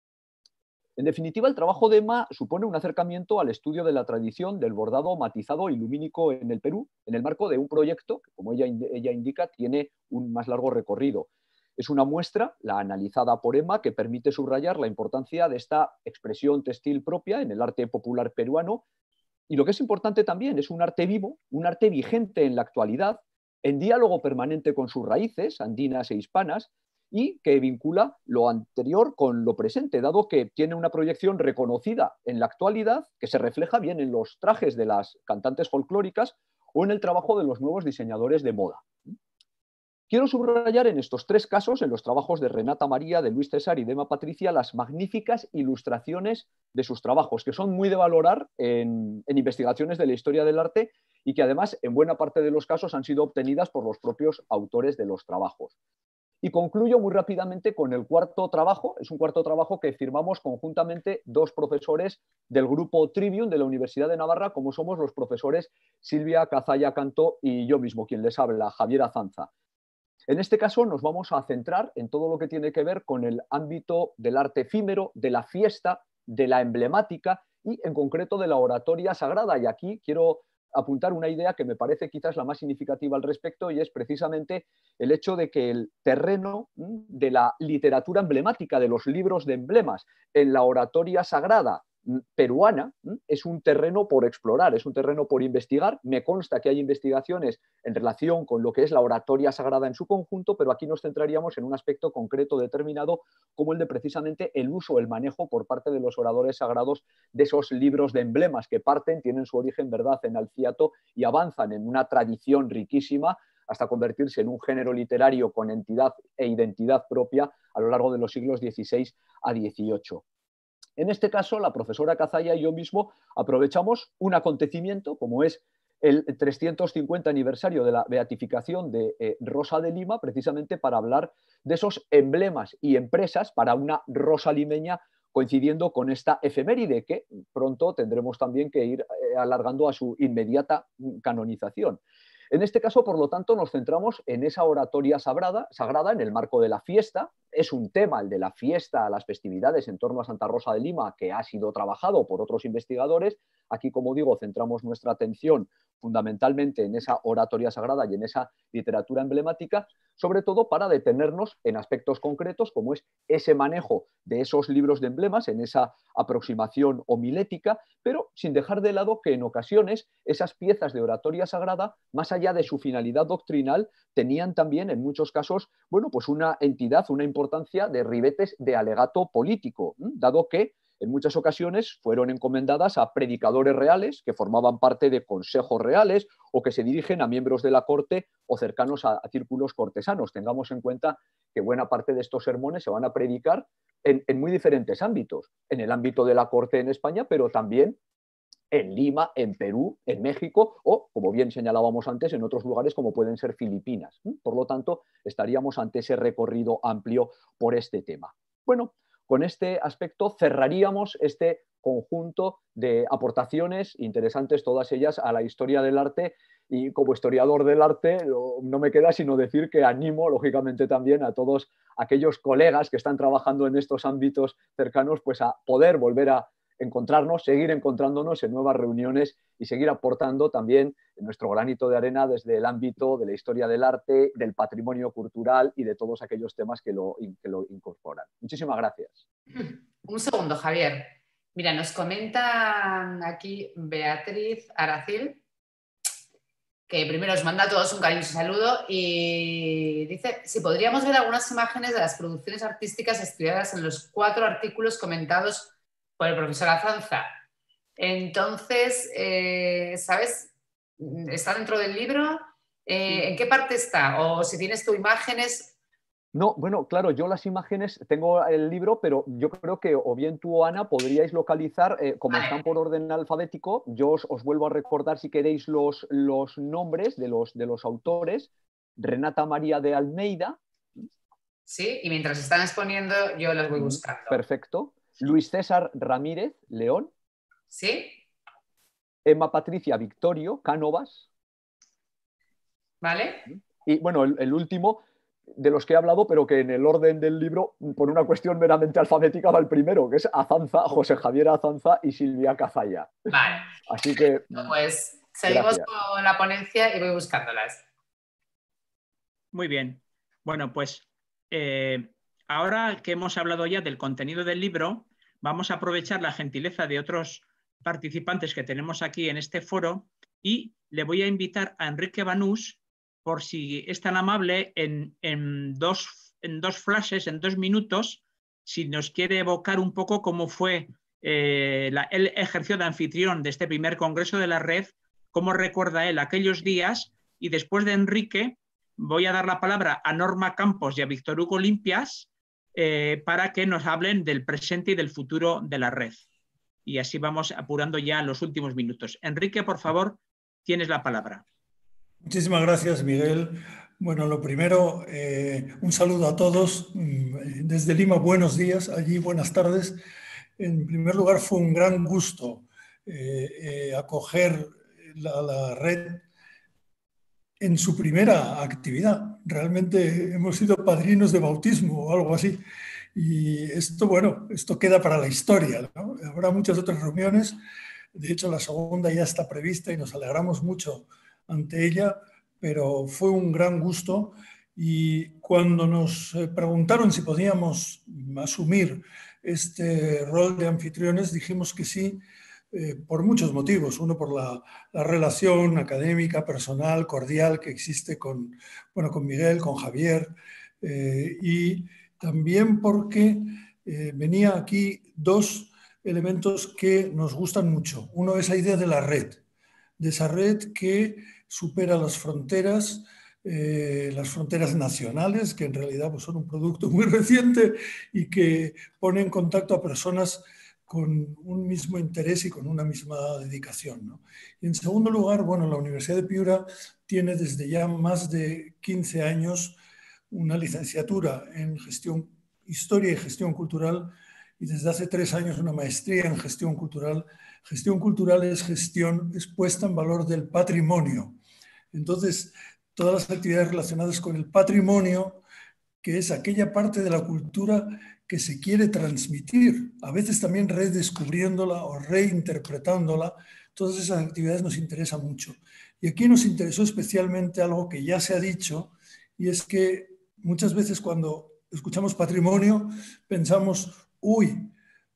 En definitiva, el trabajo de Emma supone un acercamiento al estudio de la tradición del bordado matizado y lumínico en el Perú, en el marco de un proyecto que, como ella, ella indica, tiene un más largo recorrido. Es una muestra, la analizada por Emma, que permite subrayar la importancia de esta expresión textil propia en el arte popular peruano. Y lo que es importante también es un arte vivo, un arte vigente en la actualidad, en diálogo permanente con sus raíces andinas e hispanas, y que vincula lo anterior con lo presente, dado que tiene una proyección reconocida en la actualidad, que se refleja bien en los trajes de las cantantes folclóricas o en el trabajo de los nuevos diseñadores de moda. Quiero subrayar en estos tres casos, en los trabajos de Renata María, de Luis César y de Emma Patricia, las magníficas ilustraciones de sus trabajos, que son muy de valorar en, en investigaciones de la historia del arte y que además en buena parte de los casos han sido obtenidas por los propios autores de los trabajos. Y concluyo muy rápidamente con el cuarto trabajo. Es un cuarto trabajo que firmamos conjuntamente dos profesores del grupo Trivium de la Universidad de Navarra, como somos los profesores Silvia Cazalla Cantó y yo mismo, quien les habla, Javier Azanza. En este caso nos vamos a centrar en todo lo que tiene que ver con el ámbito del arte efímero, de la fiesta, de la emblemática y en concreto de la oratoria sagrada. Y aquí quiero apuntar una idea que me parece quizás la más significativa al respecto, y es precisamente el hecho de que el terreno de la literatura emblemática, de los libros de emblemas en la oratoria sagrada peruana, es un terreno por explorar, es un terreno por investigar. Me consta que hay investigaciones en relación con lo que es la oratoria sagrada en su conjunto, pero aquí nos centraríamos en un aspecto concreto determinado, como el de precisamente el uso, el manejo por parte de los oradores sagrados de esos libros de emblemas que parten, tienen su origen, verdad, en Alciato y avanzan en una tradición riquísima hasta convertirse en un género literario con entidad e identidad propia a lo largo de los siglos dieciséis a dieciocho. En este caso, la profesora Cazalla y yo mismo aprovechamos un acontecimiento como es el trescientos cincuenta aniversario de la beatificación de eh, Rosa de Lima, precisamente para hablar de esos emblemas y empresas para una Rosa limeña, coincidiendo con esta efeméride que pronto tendremos también que ir eh, alargando a su inmediata canonización. En este caso, por lo tanto, nos centramos en esa oratoria sagrada, sagrada en el marco de la fiesta. Es un tema, el de la fiesta, las festividades en torno a Santa Rosa de Lima, que ha sido trabajado por otros investigadores. Aquí, como digo, centramos nuestra atención fundamentalmente en esa oratoria sagrada y en esa literatura emblemática, sobre todo para detenernos en aspectos concretos, como es ese manejo de esos libros de emblemas, en esa aproximación homilética, pero sin dejar de lado que en ocasiones esas piezas de oratoria sagrada, más allá de su finalidad doctrinal, tenían también en muchos casos, bueno, pues una entidad, una importancia de ribetes de alegato político, ¿eh? Dado que en muchas ocasiones fueron encomendadas a predicadores reales que formaban parte de consejos reales o que se dirigen a miembros de la corte o cercanos a, a círculos cortesanos. Tengamos en cuenta que buena parte de estos sermones se van a predicar en, en muy diferentes ámbitos, en el ámbito de la corte en España, pero también en Lima, en Perú, en México o, como bien señalábamos antes, en otros lugares como pueden ser Filipinas. Por lo tanto, estaríamos ante ese recorrido amplio por este tema. Bueno, con este aspecto cerraríamos este conjunto de aportaciones interesantes, todas ellas a la historia del arte, y como historiador del arte no me queda sino decir que animo lógicamente también a todos aquellos colegas que están trabajando en estos ámbitos cercanos pues a poder volver a encontrarnos, seguir encontrándonos en nuevas reuniones y seguir aportando también nuestro granito de arena desde el ámbito de la historia del arte, del patrimonio cultural y de todos aquellos temas que lo, que lo incorporan. Muchísimas gracias. Un segundo, Javier. Mira, nos comentan aquí Beatriz Aracil, que primero os manda a todos un cariñoso saludo y dice si podríamos ver algunas imágenes de las producciones artísticas estudiadas en los cuatro artículos comentados por el profesor Azanza. Entonces, eh, ¿sabes? ¿Está dentro del libro? Eh, ¿En qué parte está? O si tienes tus imágenes... No, bueno, claro, yo las imágenes, tengo el libro, pero yo creo que o bien tú o Ana podríais localizar, eh, como Vale. están por orden alfabético, yo os, os vuelvo a recordar si queréis los, los nombres de los, de los autores. Renata María de Almeida. Sí, y mientras están exponiendo yo las voy buscando. Perfecto. Luis César Ramírez León. ¿Sí? Emma Patricia Victorio Cánovas. ¿Vale? Y bueno, el, el último de los que he hablado, pero que en el orden del libro, por una cuestión meramente alfabética, va el primero, que es Azanza, José Javier Azanza y Silvia Cazalla. Vale. Así que... Pues seguimos gracias. con la ponencia y voy buscándolas. Muy bien. Bueno, pues eh, ahora que hemos hablado ya del contenido del libro, vamos a aprovechar la gentileza de otros participantes que tenemos aquí en este foro y le voy a invitar a Enrique Banús, por si es tan amable, en, en, dos, en dos flashes, en dos minutos, si nos quiere evocar un poco cómo fue, eh, la, él ejerció de anfitrión de este primer congreso de la red, cómo recuerda él aquellos días, y después de Enrique voy a dar la palabra a Norma Campos y a Víctor Hugo Limpias eh, para que nos hablen del presente y del futuro de la red. Y así vamos apurando ya los últimos minutos. Enrique, por favor, tienes la palabra. Muchísimas gracias, Miguel. Bueno, lo primero, eh, un saludo a todos. Desde Lima, buenos días. Allí, buenas tardes. En primer lugar, fue un gran gusto eh, eh, acoger la, la red en su primera actividad. Realmente hemos sido padrinos de bautismo o algo así. Y esto, bueno, esto queda para la historia, ¿no? Habrá muchas otras reuniones. De hecho, la segunda ya está prevista y nos alegramos mucho ante ella, pero fue un gran gusto. Y cuando nos preguntaron si podíamos asumir este rol de anfitriones, dijimos que sí, eh, por muchos motivos. Uno, por la, la relación académica, personal, cordial que existe con, bueno, con Miguel, con Javier, eh, y también porque eh, venía aquí dos elementos que nos gustan mucho. Uno es la idea de la red, de esa red que supera las fronteras, eh, las fronteras nacionales, que en realidad pues, son un producto muy reciente y que pone en contacto a personas con un mismo interés y con una misma dedicación, ¿no? Y en segundo lugar, bueno, la Universidad de Piura tiene desde ya más de quince años una licenciatura en gestión, historia y gestión cultural, y desde hace tres años una maestría en gestión cultural. Gestión cultural es gestión, es puesta en valor del patrimonio. Entonces, todas las actividades relacionadas con el patrimonio, que es aquella parte de la cultura que se quiere transmitir, a veces también redescubriéndola o reinterpretándola, todas esas actividades nos interesan mucho. Y aquí nos interesó especialmente algo que ya se ha dicho, y es que muchas veces cuando escuchamos patrimonio pensamos, uy,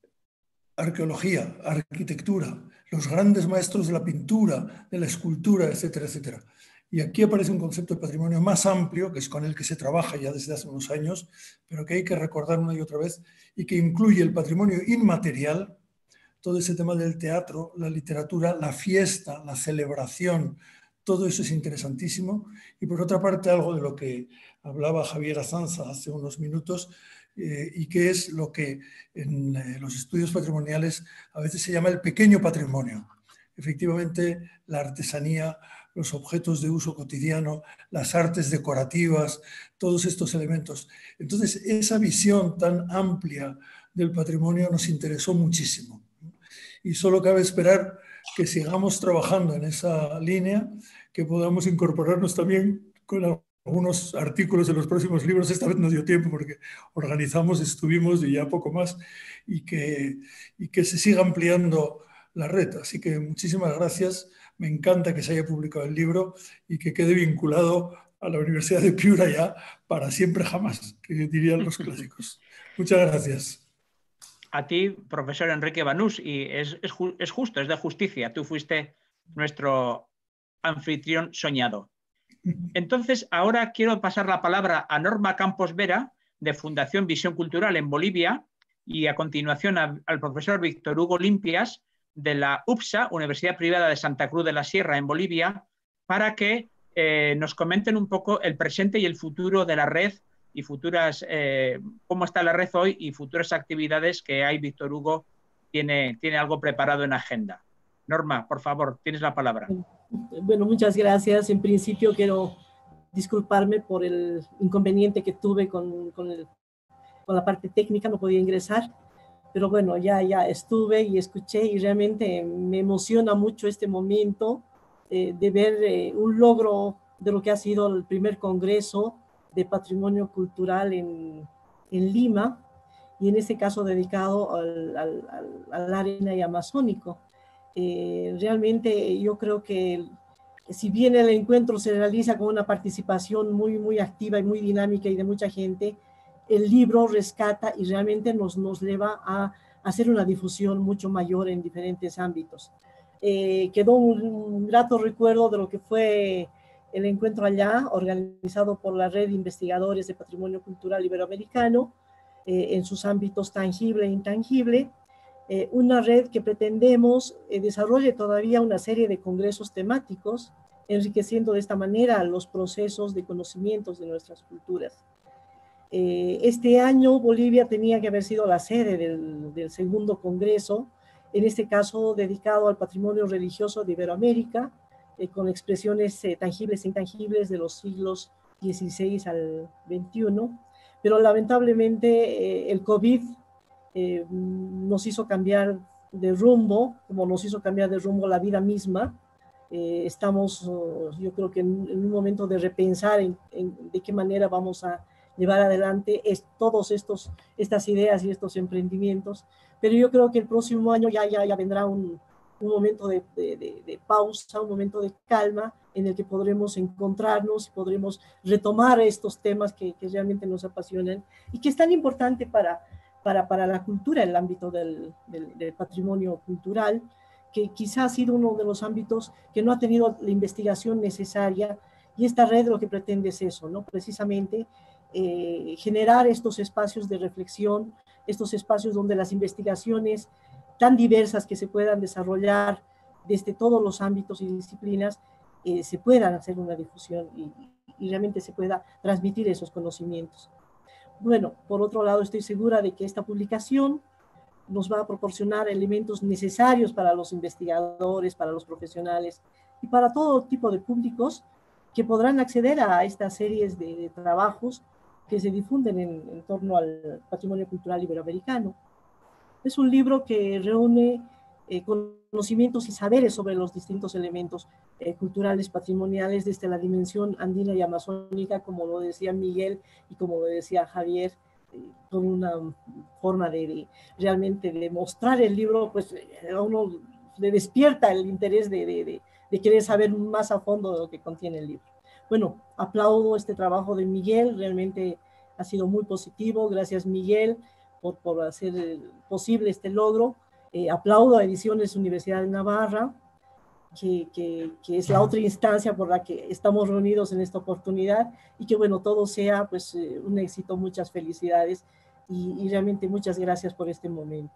arqueología, arquitectura, los grandes maestros de la pintura, de la escultura, etcétera, etcétera. Y aquí aparece un concepto de patrimonio más amplio, que es con el que se trabaja ya desde hace unos años, pero que hay que recordar una y otra vez, y que incluye el patrimonio inmaterial, todo ese tema del teatro, la literatura, la fiesta, la celebración, todo eso es interesantísimo. Y por otra parte, algo de lo que hablaba Javier Azanza hace unos minutos, eh, y que es lo que en eh, los estudios patrimoniales a veces se llama el pequeño patrimonio. Efectivamente, la artesanía, los objetos de uso cotidiano, las artes decorativas, todos estos elementos. Entonces, esa visión tan amplia del patrimonio nos interesó muchísimo. Y solo cabe esperar que sigamos trabajando en esa línea, que podamos incorporarnos también con algunos artículos de los próximos libros. Esta vez no dio tiempo porque organizamos, estuvimos y ya poco más, y que, y que se siga ampliando la red. Así que muchísimas gracias. Me encanta que se haya publicado el libro y que quede vinculado a la Universidad de Piura ya para siempre jamás, que dirían los clásicos. Muchas gracias. A ti, profesor Enrique Banús, y es, es, es justo, es de justicia. Tú fuiste nuestro anfitrión soñado. Entonces, ahora quiero pasar la palabra a Norma Campos Vera, de Fundación Visión Cultural en Bolivia, y a continuación a, al profesor Víctor Hugo Limpias, de la U P S A, Universidad Privada de Santa Cruz de la Sierra, en Bolivia, para que eh, nos comenten un poco el presente y el futuro de la red y futuras, eh, cómo está la red hoy y futuras actividades que hay. Víctor Hugo tiene, tiene algo preparado en agenda. Norma, por favor, tienes la palabra. Bueno, muchas gracias. En principio quiero disculparme por el inconveniente que tuve con, con, el, con la parte técnica, no podía ingresar, pero bueno, ya, ya estuve y escuché y realmente me emociona mucho este momento eh, de ver eh, un logro de lo que ha sido el primer Congreso de Patrimonio Cultural en, en Lima, y en este caso dedicado al, al, al, al área amazónico. Eh, realmente yo creo que si bien el encuentro se realiza con una participación muy, muy activa y muy dinámica y de mucha gente, el libro rescata y realmente nos, nos lleva a hacer una difusión mucho mayor en diferentes ámbitos. Eh, quedó un, un grato recuerdo de lo que fue el encuentro allá, organizado por la Red de Investigadores de Patrimonio Cultural Iberoamericano, eh, en sus ámbitos tangible e intangible. Eh, una red que pretendemos eh, desarrolle todavía una serie de congresos temáticos, enriqueciendo de esta manera los procesos de conocimientos de nuestras culturas. Eh, este año Bolivia tenía que haber sido la sede del, del segundo congreso, en este caso dedicado al patrimonio religioso de Iberoamérica, eh, con expresiones eh, tangibles e intangibles de los siglos dieciséis al veintiuno, pero lamentablemente eh, el COVID Eh, nos hizo cambiar de rumbo, como nos hizo cambiar de rumbo la vida misma. Eh, estamos, uh, yo creo que en, en un momento de repensar en, en de qué manera vamos a llevar adelante es, todos estos, estas ideas y estos emprendimientos, pero yo creo que el próximo año ya, ya, ya vendrá un, un momento de, de, de, de pausa, un momento de calma en el que podremos encontrarnos y podremos retomar estos temas que, que realmente nos apasionan y que es tan importante para Para, para la cultura, el ámbito del, del, del patrimonio cultural, que quizá ha sido uno de los ámbitos que no ha tenido la investigación necesaria, y esta red lo que pretende es eso, ¿no? Precisamente eh, generar estos espacios de reflexión, estos espacios donde las investigaciones tan diversas que se puedan desarrollar desde todos los ámbitos y disciplinas, eh, se puedan hacer una difusión y, y realmente se pueda transmitir esos conocimientos. Bueno, por otro lado, estoy segura de que esta publicación nos va a proporcionar elementos necesarios para los investigadores, para los profesionales y para todo tipo de públicos que podrán acceder a estas series de, de trabajos que se difunden en, en torno al patrimonio cultural iberoamericano. Es un libro que reúne eh, conocimientos y saberes sobre los distintos elementos eh, culturales, patrimoniales, desde la dimensión andina y amazónica, como lo decía Miguel y como lo decía Javier, eh, con una forma de, de realmente de mostrar el libro, pues a uno le despierta el interés de, de, de, de querer saber más a fondo de lo que contiene el libro. Bueno, aplaudo este trabajo de Miguel, realmente ha sido muy positivo. Gracias, Miguel, por, por hacer posible este logro. Eh, aplaudo a Ediciones Universidad de Navarra, que, que, que es la otra instancia por la que estamos reunidos en esta oportunidad, y que bueno, todo sea pues eh, un éxito. Muchas felicidades y, y realmente muchas gracias por este momento.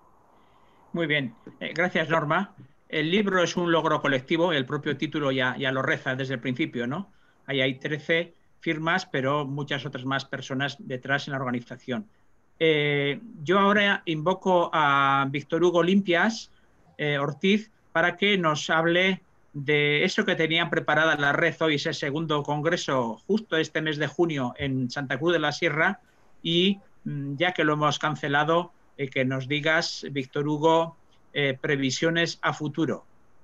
Muy bien, eh, gracias, Norma. El libro es un logro colectivo, el propio título ya, ya lo reza desde el principio, ¿no? Ahí hay trece firmas, pero muchas otras más personas detrás en la organización. Eh, yo ahora invoco a Víctor Hugo Limpias eh, Ortiz para que nos hable de eso que tenían preparada la red hoy, ese segundo congreso justo este mes de junio en Santa Cruz de la Sierra, y ya que lo hemos cancelado, eh, que nos digas, Víctor Hugo, eh, previsiones a futuro.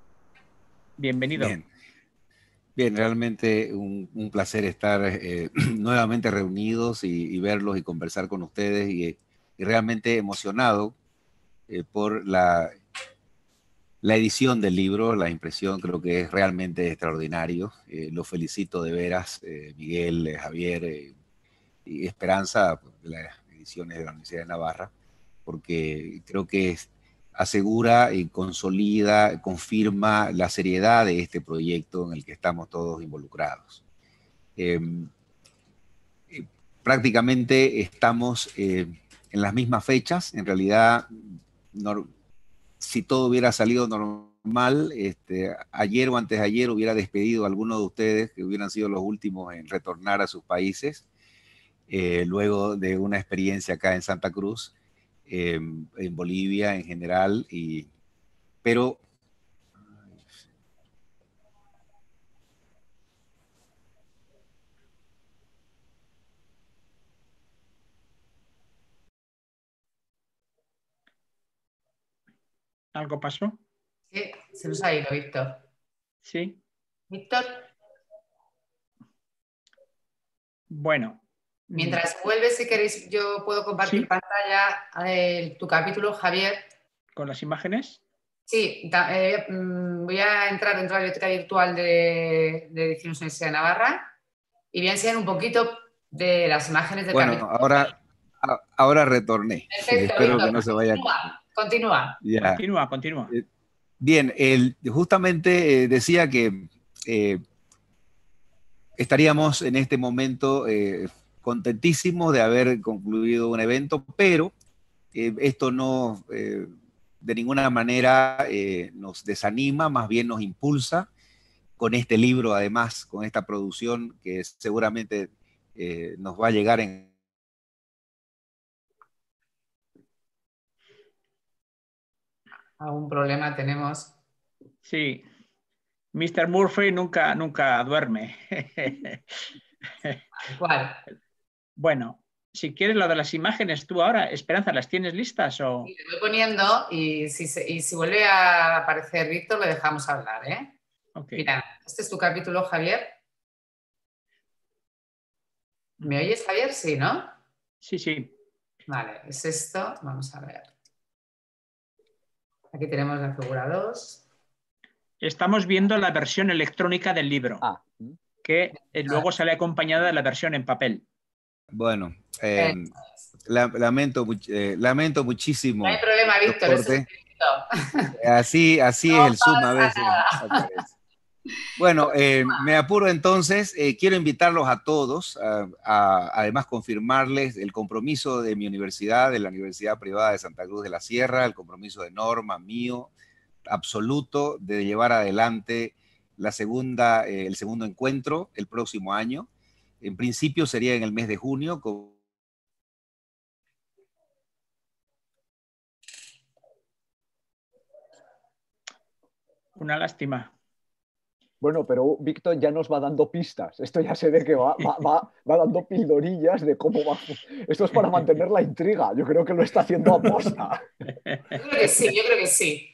Bienvenido. Bien, Bien realmente un, un placer estar eh, nuevamente reunidos y, y verlos y conversar con ustedes, y, y realmente emocionado eh, por la, la edición del libro. La impresión creo que es realmente extraordinario. Eh, los felicito de veras, eh, Miguel, eh, Javier eh, y Esperanza, de las ediciones de la Universidad de Navarra, porque creo que es, asegura y consolida, confirma la seriedad de este proyecto en el que estamos todos involucrados. Eh, eh, prácticamente estamos eh, en las mismas fechas. En realidad, no, si todo hubiera salido normal, este, ayer o antes de ayer hubiera despedido a algunos de ustedes que hubieran sido los últimos en retornar a sus países, eh, luego de una experiencia acá en Santa Cruz, eh, en Bolivia en general, y, pero... ¿Algo pasó? Sí, se nos ha ido, Víctor. Sí. Víctor. Bueno. Mientras vuelves, si queréis, yo puedo compartir ¿Sí? pantalla de tu capítulo, Javier. ¿Con las imágenes? Sí, eh, voy a entrar dentro de la biblioteca virtual de, de Ediciones Universidad de Navarra y voy a enseñar un poquito de las imágenes del Bueno, capítulo. ahora, ahora retorné. Perfecto, Espero Víctor, que no se vaya. Continúa, continúa. Ya. Continúa, continúa. Eh, Bien, el, justamente eh, decía que eh, estaríamos en este momento eh, contentísimos de haber concluido un evento, pero eh, esto no eh, de ninguna manera eh, nos desanima, más bien nos impulsa con este libro, además, con esta producción que seguramente eh, nos va a llegar en... Algún problema tenemos. Sí. mister Murphy nunca, nunca duerme. ¿Cuál? Bueno, si quieres lo de las imágenes, tú ahora, Esperanza, ¿las tienes listas? O... Sí, te voy poniendo y si, se, y si vuelve a aparecer Víctor, le dejamos hablar, ¿eh? Okay. Mira, este es tu capítulo, Javier. ¿Me oyes, Javier? Sí, ¿no? Sí, sí. Vale, es esto. Vamos a ver. Aquí tenemos la figura dos. Estamos viendo la versión electrónica del libro, Ah. que luego sale acompañada de la versión en papel. Bueno, eh, la, lamento, eh, lamento muchísimo. No hay problema, Víctor. Eso es así así no es el Zoom a veces. Nada. Bueno, eh, me apuro entonces. Eh, quiero invitarlos a todos, a, a, además confirmarles el compromiso de mi universidad, de la Universidad Privada de Santa Cruz de la Sierra, el compromiso de Norma, mío, absoluto, de llevar adelante la segunda, eh, el segundo encuentro el próximo año. En principio sería en el mes de junio. Con... Una lástima. Bueno, pero Víctor ya nos va dando pistas. Esto ya se ve que va, va, va, va dando pildorillas de cómo va. Esto es para mantener la intriga. Yo creo que lo está haciendo a posta. Yo creo que sí, yo creo que sí.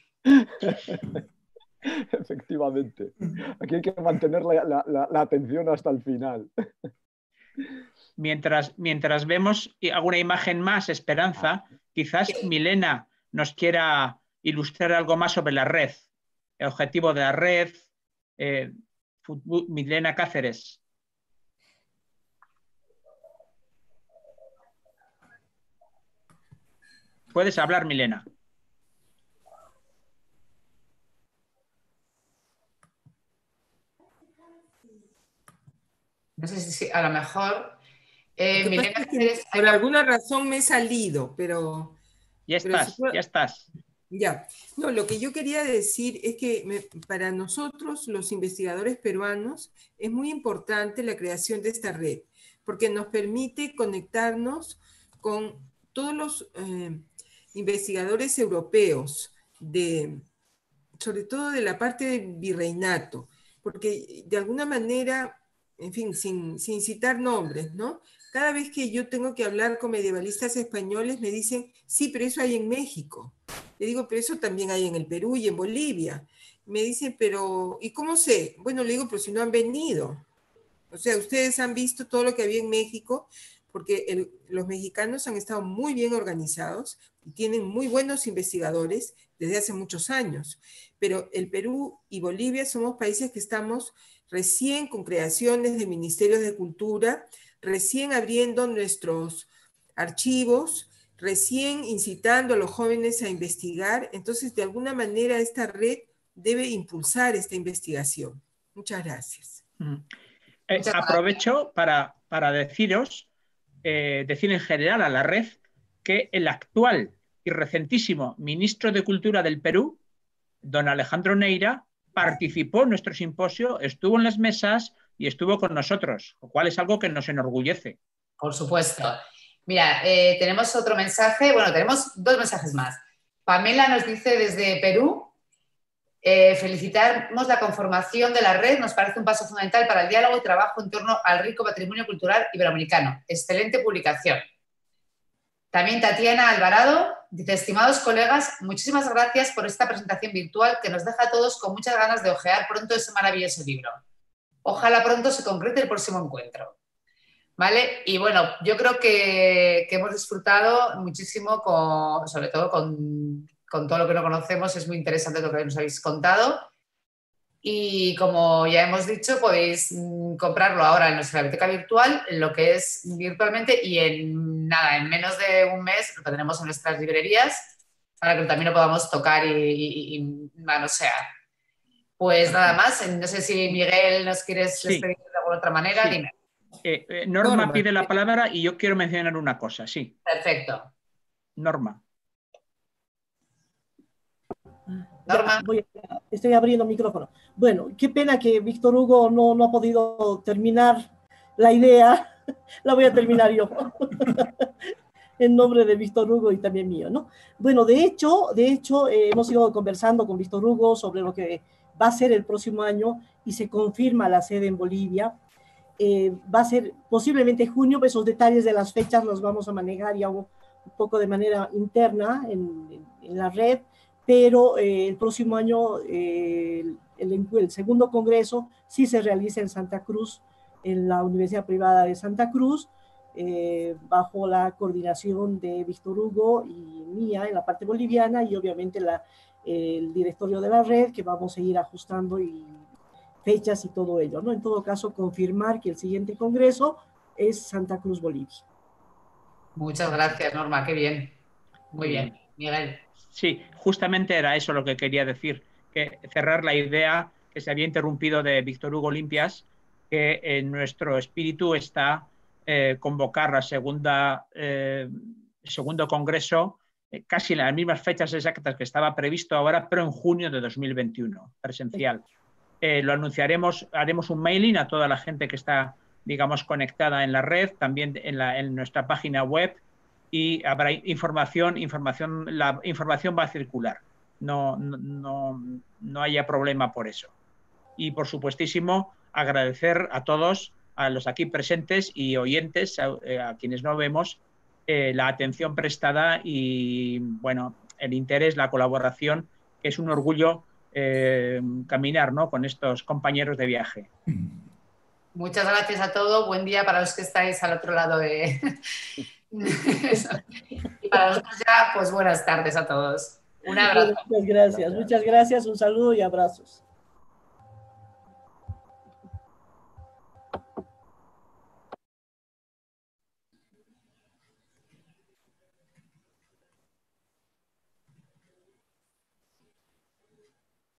Efectivamente. Aquí hay que mantener la, la, la, la atención hasta el final. Mientras, mientras vemos alguna imagen más, Esperanza, quizás Milena nos quiera ilustrar algo más sobre la red, el objetivo de la red. Eh, Milena Cáceres. Puedes hablar, Milena. No sé si a lo mejor... Eh, lo Milena Cáceres, por alguna razón me he salido, pero... Ya estás, pero si puedo... ya estás. Ya, no, lo que yo quería decir es que me, para nosotros, los investigadores peruanos, es muy importante la creación de esta red, porque nos permite conectarnos con todos los eh, investigadores europeos, de, sobre todo de la parte del virreinato, porque de alguna manera, en fin, sin, sin citar nombres, ¿no? Cada vez que yo tengo que hablar con medievalistas españoles, me dicen, sí, pero eso hay en México. Le digo, pero eso también hay en el Perú y en Bolivia. Me dicen, pero, ¿y cómo sé? Bueno, le digo, pero si no han venido. O sea, ustedes han visto todo lo que había en México, porque el, los mexicanos han estado muy bien organizados y tienen muy buenos investigadores desde hace muchos años. Pero el Perú y Bolivia somos países que estamos recién con creaciones de ministerios de cultura, recién abriendo nuestros archivos, recién incitando a los jóvenes a investigar. Entonces, de alguna manera, esta red debe impulsar esta investigación. Muchas gracias. Uh-huh. eh, aprovecho para, para deciros, eh, decir en general a la red que el actual y recentísimo ministro de Cultura del Perú, don Alejandro Neira, participó en nuestro simposio, estuvo en las mesas y estuvo con nosotros, lo cual es algo que nos enorgullece. Por supuesto. Mira, eh, tenemos otro mensaje, bueno, tenemos dos mensajes más. Pamela nos dice desde Perú, eh, felicitamos la conformación de la red, nos parece un paso fundamental para el diálogo y trabajo en torno al rico patrimonio cultural iberoamericano. Excelente publicación. También Tatiana Alvarado dice, estimados colegas, muchísimas gracias por esta presentación virtual que nos deja a todos con muchas ganas de hojear pronto ese maravilloso libro. Ojalá pronto se concrete el próximo encuentro. ¿Vale? Y bueno, yo creo que, que hemos disfrutado muchísimo, con, sobre todo con, con todo lo que no conocemos, es muy interesante lo que nos habéis contado. Y como ya hemos dicho, podéis comprarlo ahora en nuestra biblioteca virtual, en lo que es virtualmente, y en nada, en menos de un mes lo tendremos en nuestras librerías para que también lo podamos tocar y, y, y manosear. Pues nada más, no sé si Miguel nos quieres Sí. despedir de alguna otra manera, Sí. dime. Eh, eh, Norma, Norma pide la palabra y yo quiero mencionar una cosa, sí. Perfecto. Norma. Norma. Ya, voy a- estoy abriendo micrófono. Bueno, qué pena que Víctor Hugo no, no ha podido terminar la idea. La voy a terminar yo. En nombre de Víctor Hugo y también mío, ¿no? Bueno, de hecho, de hecho eh, hemos ido conversando con Víctor Hugo sobre lo que va a ser el próximo año y se confirma la sede en Bolivia. Eh, va a ser posiblemente junio, esos detalles de las fechas los vamos a manejar ya un, un poco de manera interna en, en, en la red, pero eh, el próximo año eh, el, el, el segundo congreso sí se realiza en Santa Cruz, en la Universidad Privada de Santa Cruz, eh, bajo la coordinación de Víctor Hugo y mía en la parte boliviana y obviamente la, eh, el directorio de la red que vamos a ir ajustando y fechas y todo ello, ¿no? En todo caso, confirmar que el siguiente congreso es Santa Cruz, Bolivia. Muchas gracias, Norma, qué bien. Muy bien, Miguel. Sí, justamente era eso lo que quería decir, que cerrar la idea que se había interrumpido de Víctor Hugo Limpias, que en nuestro espíritu está eh, convocar la segunda, eh, segundo congreso, eh, casi en las mismas fechas exactas que estaba previsto ahora, pero en junio de dos mil veintiuno, presencial. Eh, lo anunciaremos, haremos un mailing a toda la gente que está, digamos, conectada en la red, también en, la, en nuestra página web, y habrá información, información, la información va a circular. No, no, no, no haya problema por eso. Y por supuestísimo, agradecer a todos, a los aquí presentes y oyentes, a, a quienes no vemos, eh, la atención prestada y, bueno, el interés, la colaboración, que es un orgullo Eh, caminar, ¿no?, con estos compañeros de viaje. Muchas gracias a todos. Buen día para los que estáis al otro lado de... Y para nosotros ya, pues buenas tardes a todos. Un abrazo. Muchas gracias, muchas gracias, un saludo y abrazos.